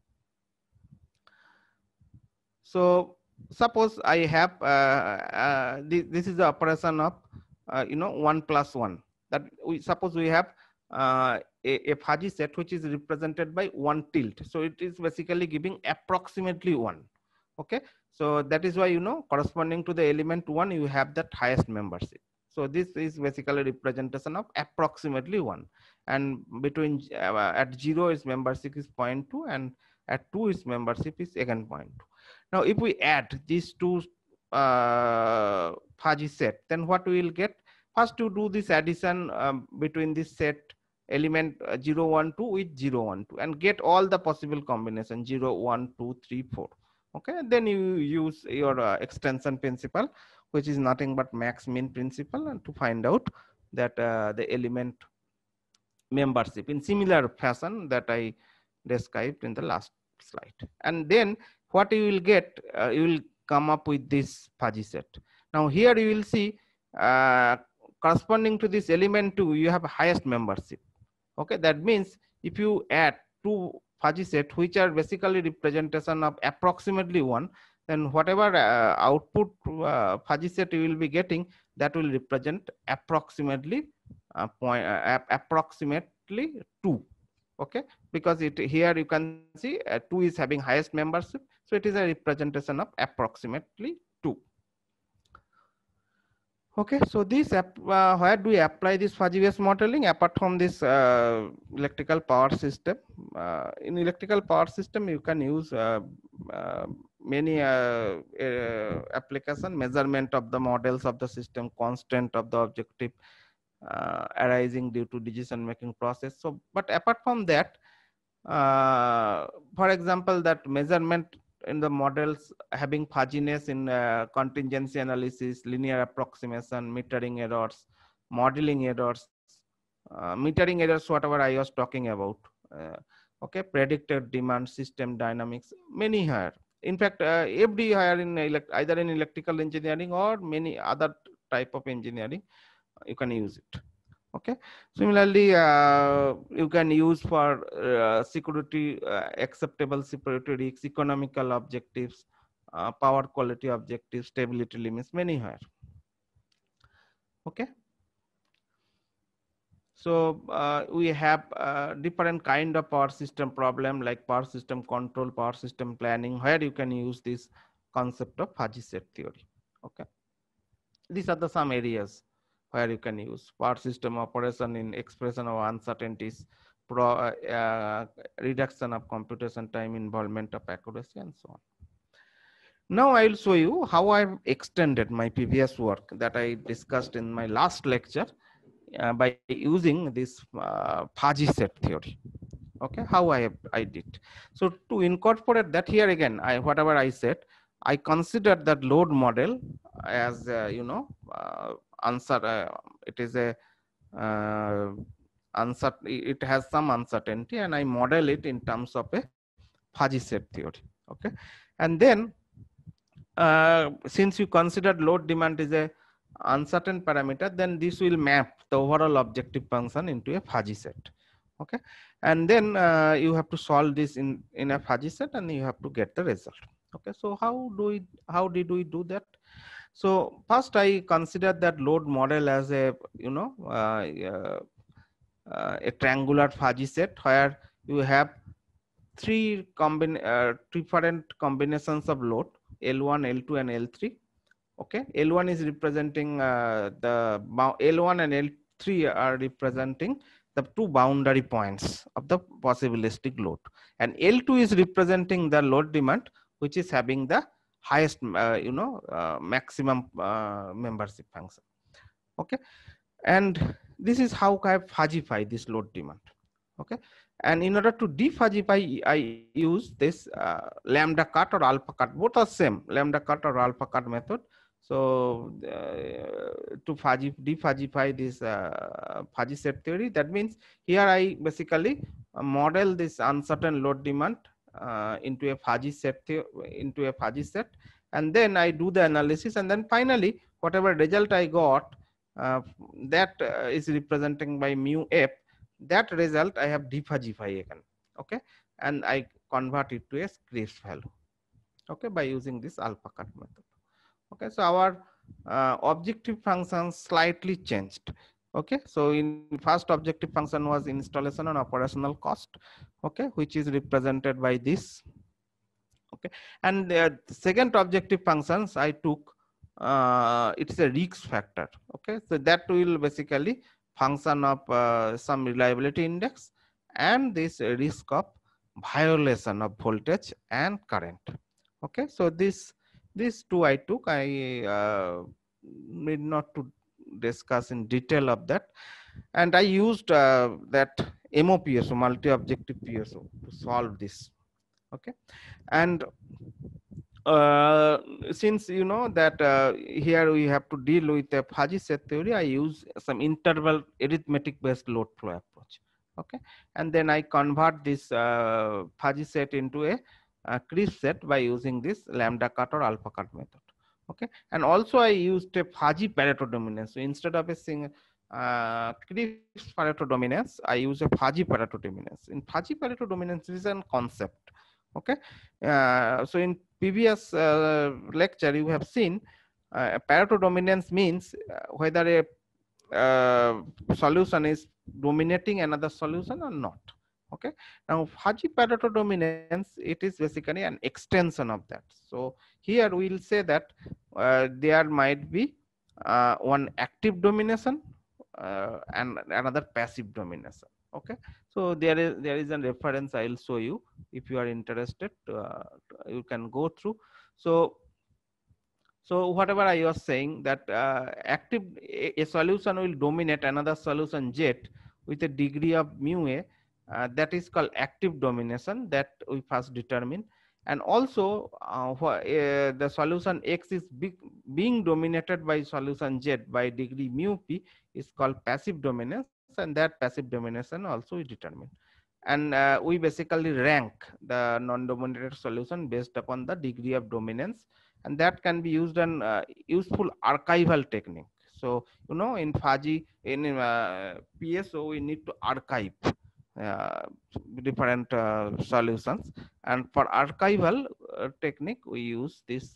so suppose I have this is the operation of 1 plus 1, that we suppose we have a fuzzy set which is represented by 1 tilt, so it is basically giving approximately 1. Okay, so that is why, corresponding to the element 1, you have that highest membership. So this is basically representation of approximately 1, and between at 0 its membership is 0.2, and at 2 its membership is again 0.2. Now if we add these two fuzzy set, then what we will get? First, to do this addition between this set element 0 1 2 with 0 1 2 and get all the possible combination 0 1 2 3 4. Okay, then you use your extension principle, which is nothing but max min principle, and to find out that the element membership in similar fashion that I described in the last slide. And then what you will get, you will come up with this fuzzy set. Now here you will see corresponding to this element 2, you have highest membership. Okay, that means if you add two fuzzy set which are basically representation of approximately 1, then whatever output fuzzy set you will be getting, that will represent approximately approximately 2. Okay, because here you can see 2 is having highest membership, so it is a representation of approximately 2. Okay, so this where do we apply this fuzzy based modeling apart from this electrical power system? In electrical power system, you can use many application, measurement of the models of the system, constant of the objective arising due to decision making process. So, but apart from that, for example, that measurement in the models having fuzziness in contingency analysis, linear approximation, metering errors, modeling errors, metering errors, whatever I was talking about. Okay, predicted demand, system dynamics, many higher. In fact, every higher in either in electrical engineering or many other type of engineering, you can use it. Okay, similarly you can use for security, acceptable security risks, economical objectives, power quality objectives, stability limits, many higher. Okay, so we have different kind of power system problem, like power system control, power system planning, where you can use this concept of fuzzy set theory. Okay, these are the some areas where you can use power system operation in expression of uncertainties, reduction of computation time, involvement of accuracy, and so on. Now I will show you how I've extended my previous work that I discussed in my last lecture by using this fuzzy set theory. Okay, how I did. So to incorporate that, here again, whatever I said, I considered that load model as it is a it has some uncertainty, and I model it in terms of a fuzzy set theory. Okay, and then since you considered load demand is a uncertain parameter, then this will map the overall objective function into a fuzzy set. Okay, and then you have to solve this in a fuzzy set, and you have to get the result. Okay, so how did we do that? So first I considered that load model as a a triangular fuzzy set where you have three different combinations of load, L1, L2, and L3. Okay, L1 is representing L1 and L3 are representing the two boundary points of the possibilistic load, and L2 is representing the load demand, which is having the highest maximum membership function. Okay, and this is how I fuzzify this load demand. Okay, and in order to defuzzify, I use this lambda cut or alpha cut. Both are same, lambda cut or alpha cut method. So to defuzify this fuzzy set theory, that means here I basically model this uncertain load demand into a fuzzy set and then I do the analysis, and then finally whatever result I got, that is representing by mu f. That result I have defuzify again, okay, and I convert it to a Scripps value, okay, by using this alpha cut method. Okay, so our objective function slightly changed. Okay, so in first objective function was installation and operational cost, okay, which is represented by this. Okay, and second objective functions I took, it's a risk factor. Okay, so that will basically function of some reliability index and this risk of violation of voltage and current. Okay, so these two I took. I need not to discuss in detail of that, and I used that MOPSO, multi-objective PSO, to solve this. Okay, and since you know that here we have to deal with a fuzzy set theory, I use some interval arithmetic based load flow approach. Okay, and then I convert this fuzzy set into a Crisp set by using this lambda cut or alpha cut method. Okay, and also I used a fuzzy Pareto dominance. So instead of a single Crisp Pareto dominance, I use a fuzzy Pareto dominance. In fuzzy Pareto dominance is a concept. Okay, so in previous lecture you have seen Pareto dominance means whether a solution is dominating another solution or not. Okay, now fuzzy Pareto dominance, it is basically an extension of that. So here we will say that there might be one active domination and another passive domination. Okay, so there is a reference I will show you if you are interested. You can go through. So whatever I was saying, that a solution will dominate another solution Z with a degree of mu a, that is called active domination, that we first determine. And also the solution X is being dominated by solution Z by degree mu p is called passive dominance, and that passive domination also we determine. And we basically rank the non-dominated solution based upon the degree of dominance, and that can be used in useful archival technique. So you know, in fuzzy, in PSO, we need to archive different solutions, and for archival technique we use this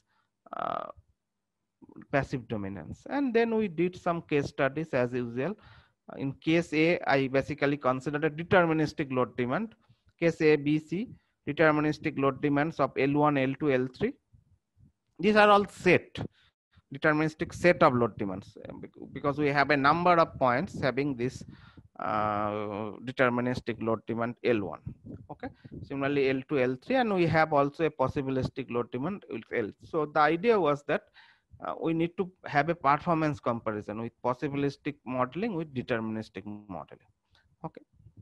passive dominance. And then we did some case studies as usual. In case A, I basically considered a deterministic load demand. Case A, B, C, deterministic load demands of L1, L2, L3. These are all set, deterministic set of load demands, because we have a number of points having this deterministic load demand L1. Okay, similarly L2, L3, and we have also a possibilistic load demand with L. So the idea was that we need to have a performance comparison with possibilistic modeling with deterministic modeling. Okay,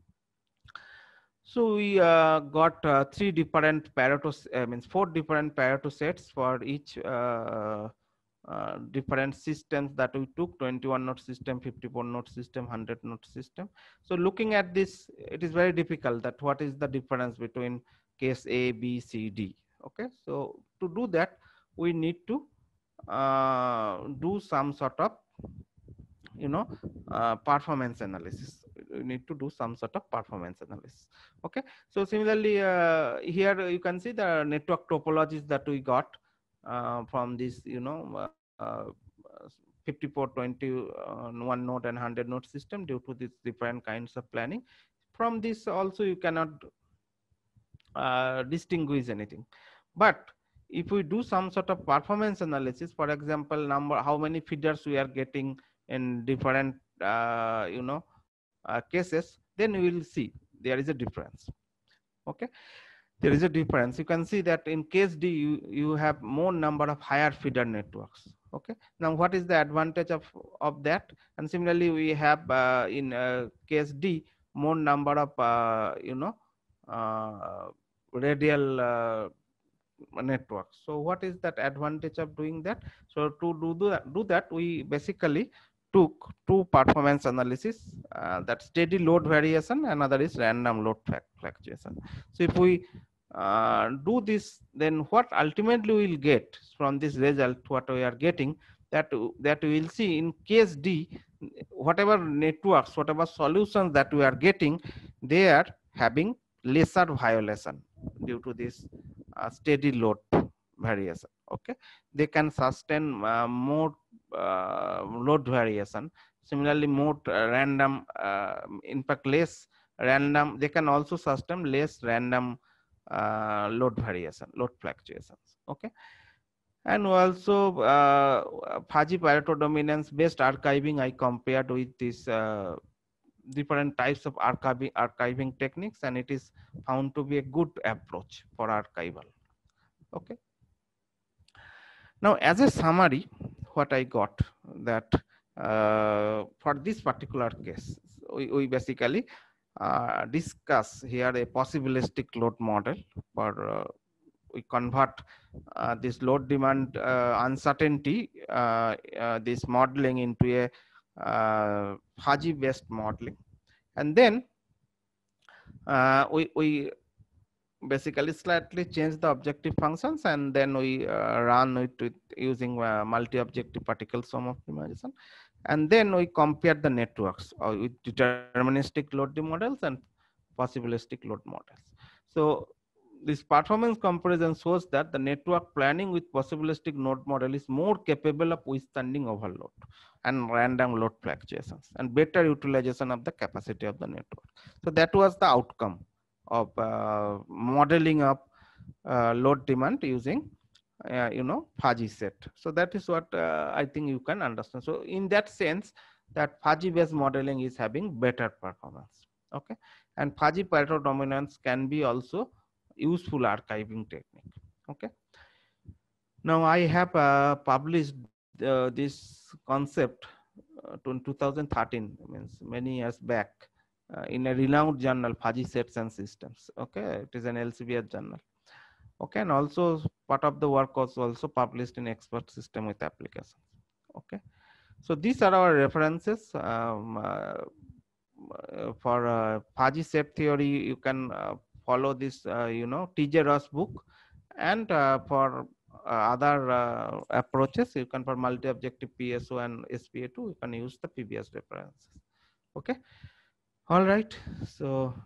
so we got four different Pareto sets for each different systems that we took: 21 node system, 54 node system, 100 node system. So looking at this, it is very difficult that what is the difference between case A, B, C, D. Okay, so to do that, we need to do some sort of, you know, performance analysis. We need to do some sort of performance analysis. Okay, so similarly here you can see the network topologies that we got from this, you know, 54, 21 node and 100 node system due to these different kinds of planning. From this also you cannot distinguish anything. But if we do some sort of performance analysis, for example, how many feeders we are getting in different you know, cases, then we will see there is a difference. Okay, there is a difference. You can see that in case D, you have more number of higher feeder networks. Okay, now what is the advantage of that? And similarly, we have in case D more number of you know, radial network. So what is that advantage of doing that? So to do that, we basically took two performance analysis, that steady load variation, another is random load fluctuation. So if we do this, then what ultimately we will get from this result, what we are getting, that we will see in case D, whatever networks, whatever solutions that we are getting, they are having lesser violation due to this steady load variation. Okay, they can sustain more load variation, similarly more random, in fact less random, they can also sustain less random load variation, load fluctuations. Okay, and also fuzzy Pareto dominance based archiving I compared with this different types of archiving techniques, and it is found to be a good approach for archival. Okay, now as a summary, what I got, that for this particular case, we basically discuss here a possibilistic load model for we convert this load demand uncertainty, this modeling into a fuzzy based modeling, and then we basically slightly change the objective functions, and then we run it with using multi-objective particle sum optimization, and then we compare the networks with deterministic load models and possibilistic load models. So this performance comparison shows that the network planning with possibilistic node model is more capable of withstanding overload and random load fluctuations and better utilization of the capacity of the network. So that was the outcome of modeling up load demand using fuzzy set. So that is what I think you can understand. So in that sense, that fuzzy based modeling is having better performance. Okay, and fuzzy Pareto dominance can be also useful archiving technique. Okay, now I have published this concept in 2013, means many years back, in a renowned journal, Fuzzy Sets and Systems. Okay, it is an Elsevier journal. Okay, and also part of the work was also published in Expert System with Applications. Okay, so these are our references. For fuzzy set theory, you can follow this T.J. Ross book, and for other approaches, you can, for multi-objective PSO and SPA2, you can use the previous references. Okay, all right, so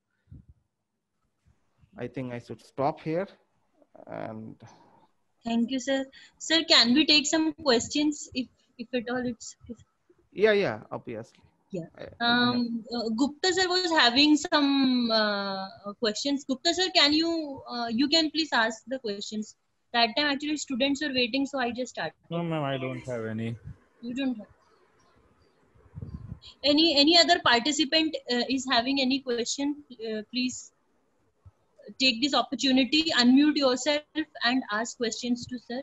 I think I should stop here. And thank you, sir. Sir, can we take some questions, if at all it's? yeah, obviously. Yeah. Gupta sir was having some questions. Gupta sir, can you you can please ask the questions. That time actually students were waiting, so I just started. No, ma'am, I don't have any. You don't have any other participant is having any question? Please take this opportunity, unmute yourself and ask questions to sir.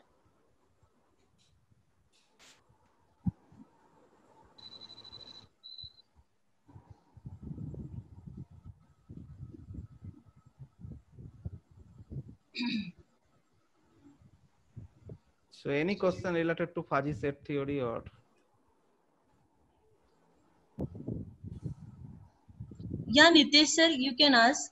So any question related to fuzzy set theory or? Yeah, Nitesh sir, you can ask.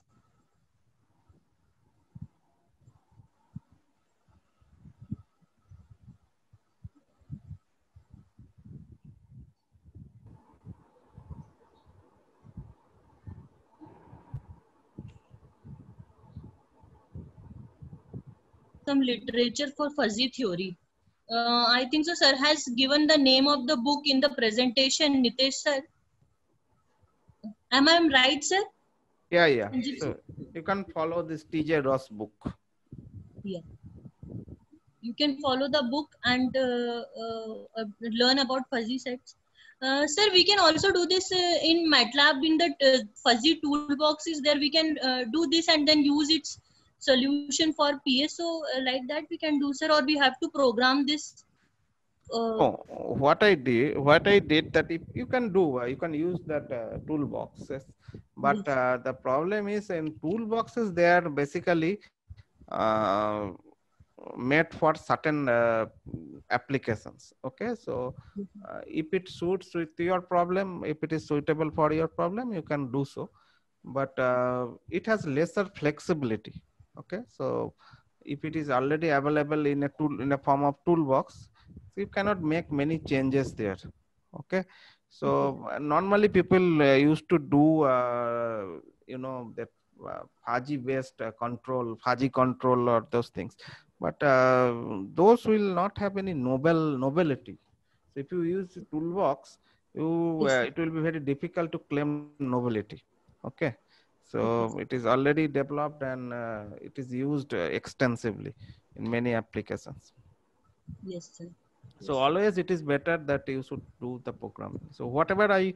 Some literature for fuzzy theory. I think so, sir has given the name of the book in the presentation, Nitesh sir. Am I right, sir? Yeah. So you can follow this T.J. Ross book. Yeah. You can follow the book and learn about fuzzy sets. Sir, we can also do this in MATLAB in the fuzzy toolbox is there. We can do this and then use its solution for PSO like that we can do, sir, or we have to program this. What I did that if you can do, you can use that toolboxes, but Yes. the problem is in toolboxes they are basically made for certain applications. Okay, so if it suits with your problem, if it is suitable for your problem, you can do so, but it has lesser flexibility. Okay, so if it is already available in a tool, in a form of toolbox, you cannot make many changes there. Okay, so normally people used to do that fuzzy based fuzzy control or those things, but those will not have any novelty. So if you use toolbox, it will be very difficult to claim novelty. Okay, so it is already developed and it is used extensively in many applications. Yes, sir. So always it is better that you should do the programming. So whatever I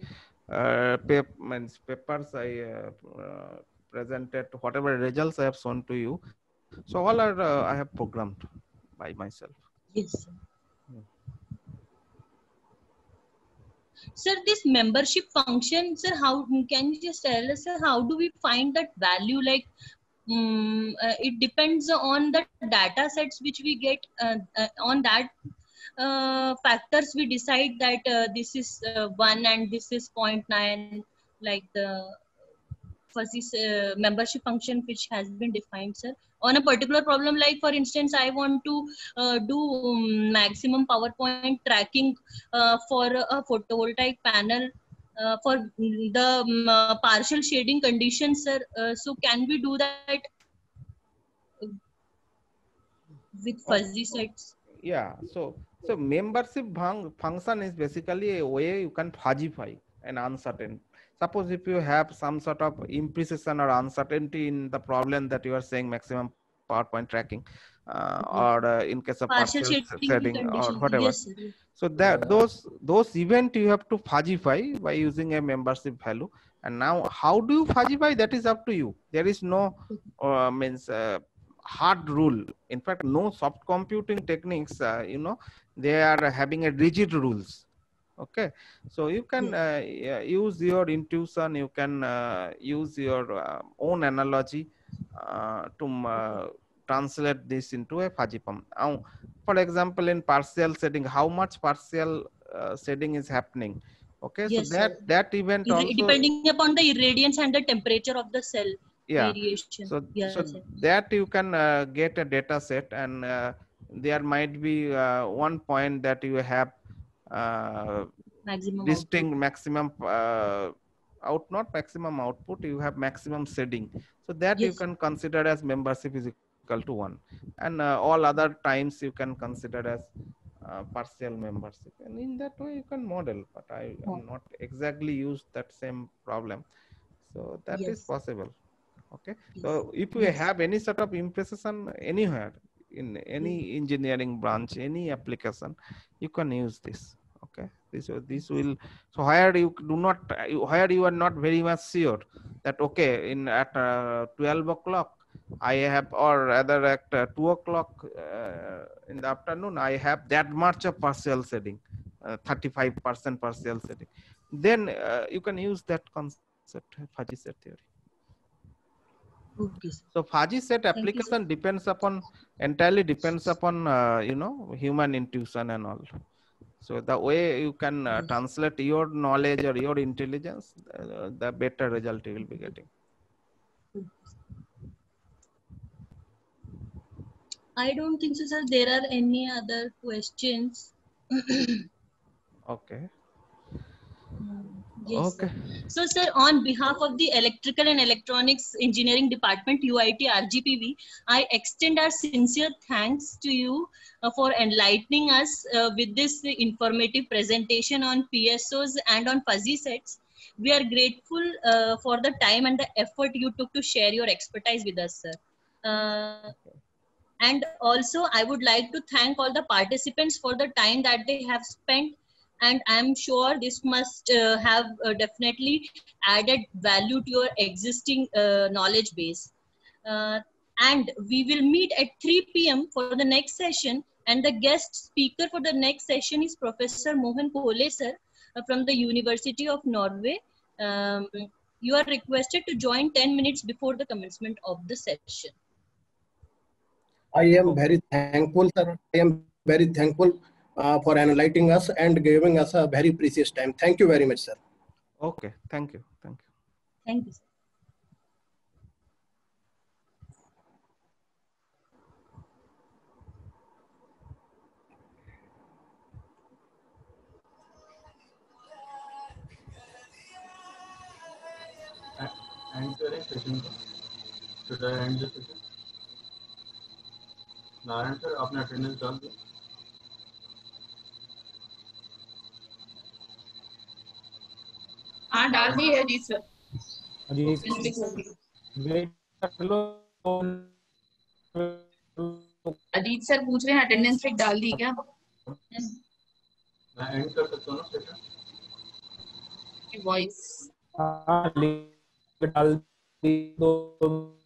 papers I presented, whatever results I have shown to you, so all are I have programmed by myself. Yes, sir. Sir, this membership function, sir, how can you just tell us, sir, how do we find that value? Like, it depends on the data sets which we get. On that factors, we decide that this is 1 and this is 0.9, like the fuzzy membership function which has been defined, sir. On a particular problem, like for instance, I want to do maximum power point tracking for a photovoltaic panel for the partial shading conditions, sir. So can we do that with fuzzy sets? Yeah, so membership function is basically a way you can fuzzify an uncertain. Suppose if you have some sort of imprecision or uncertainty in the problem that you are saying maximum power point tracking, or in case of Partial partial shading setting or conditions. whatever. Yes, sir. So that those event you have to fuzzify by using a membership value. And now how do you fuzzify? That is up to you. There is no hard rule. In fact, no soft computing techniques, they are having a rigid rules. Okay, so you can use your intuition, you can use your own analogy to translate this into a fuzzy form. Now, for example, in partial shading, how much partial shading is happening? Okay, Yes, so sir. that event also, Depending upon the irradiance and the temperature of the cell variation. so Yes, so sir. that you can get a data set, and there might be one point that you have Maximum distinct maximum not maximum output, you have maximum shading. So that you can consider as membership is equal to 1, and all other times you can consider as partial membership, and in that way you can model. But I am not exactly used that same problem, so that is possible. Okay, so if you have any sort of imprecision anywhere in any engineering branch, any application, you can use this. Okay, this will, so where you do not, where you are not very much sure that okay, in at 12 o'clock I have, or rather at 2 o'clock in the afternoon I have that much of partial shading, 35% partial shading, then you can use that concept, fuzzy set theory. Okay. So fuzzy set application depends upon, entirely depends upon human intuition and all. So the way you can translate your knowledge or your intelligence, the better result you will be getting. I don't think so, sir. There are any other questions? Okay. Yes, okay. Sir. So, sir, on behalf of the Electrical and Electronics Engineering Department, UIT RGPV, I extend our sincere thanks to you for enlightening us with this informative presentation on PSOs and on fuzzy sets. We are grateful for the time and the effort you took to share your expertise with us, sir. And also, I would like to thank all the participants for the time that they have spent. And I'm sure this must have definitely added value to your existing knowledge base. And we will meet at 3 p.m. for the next session. And the guest speaker for the next session is Professor Mohan Kole, sir, from the University of Norway. You are requested to join 10 minutes before the commencement of the session. I am very thankful, sir. I am very thankful for enlightening us and giving us a very precious time. Thank you very much, sir. Okay, thank you. Thank you. Thank you, sir. End करें session को? Should I end the session? Narayan sir आपने attendance डाल दिया? हाँ डाल दी है Ajit sir. Ajit wait कर लो। Ajit sir पूछ रहे हैं अटेंडेंस पिक डाल दी क्या? मैं end कर सकता हूँ ना session? वॉइस हाँ, डाल दी 2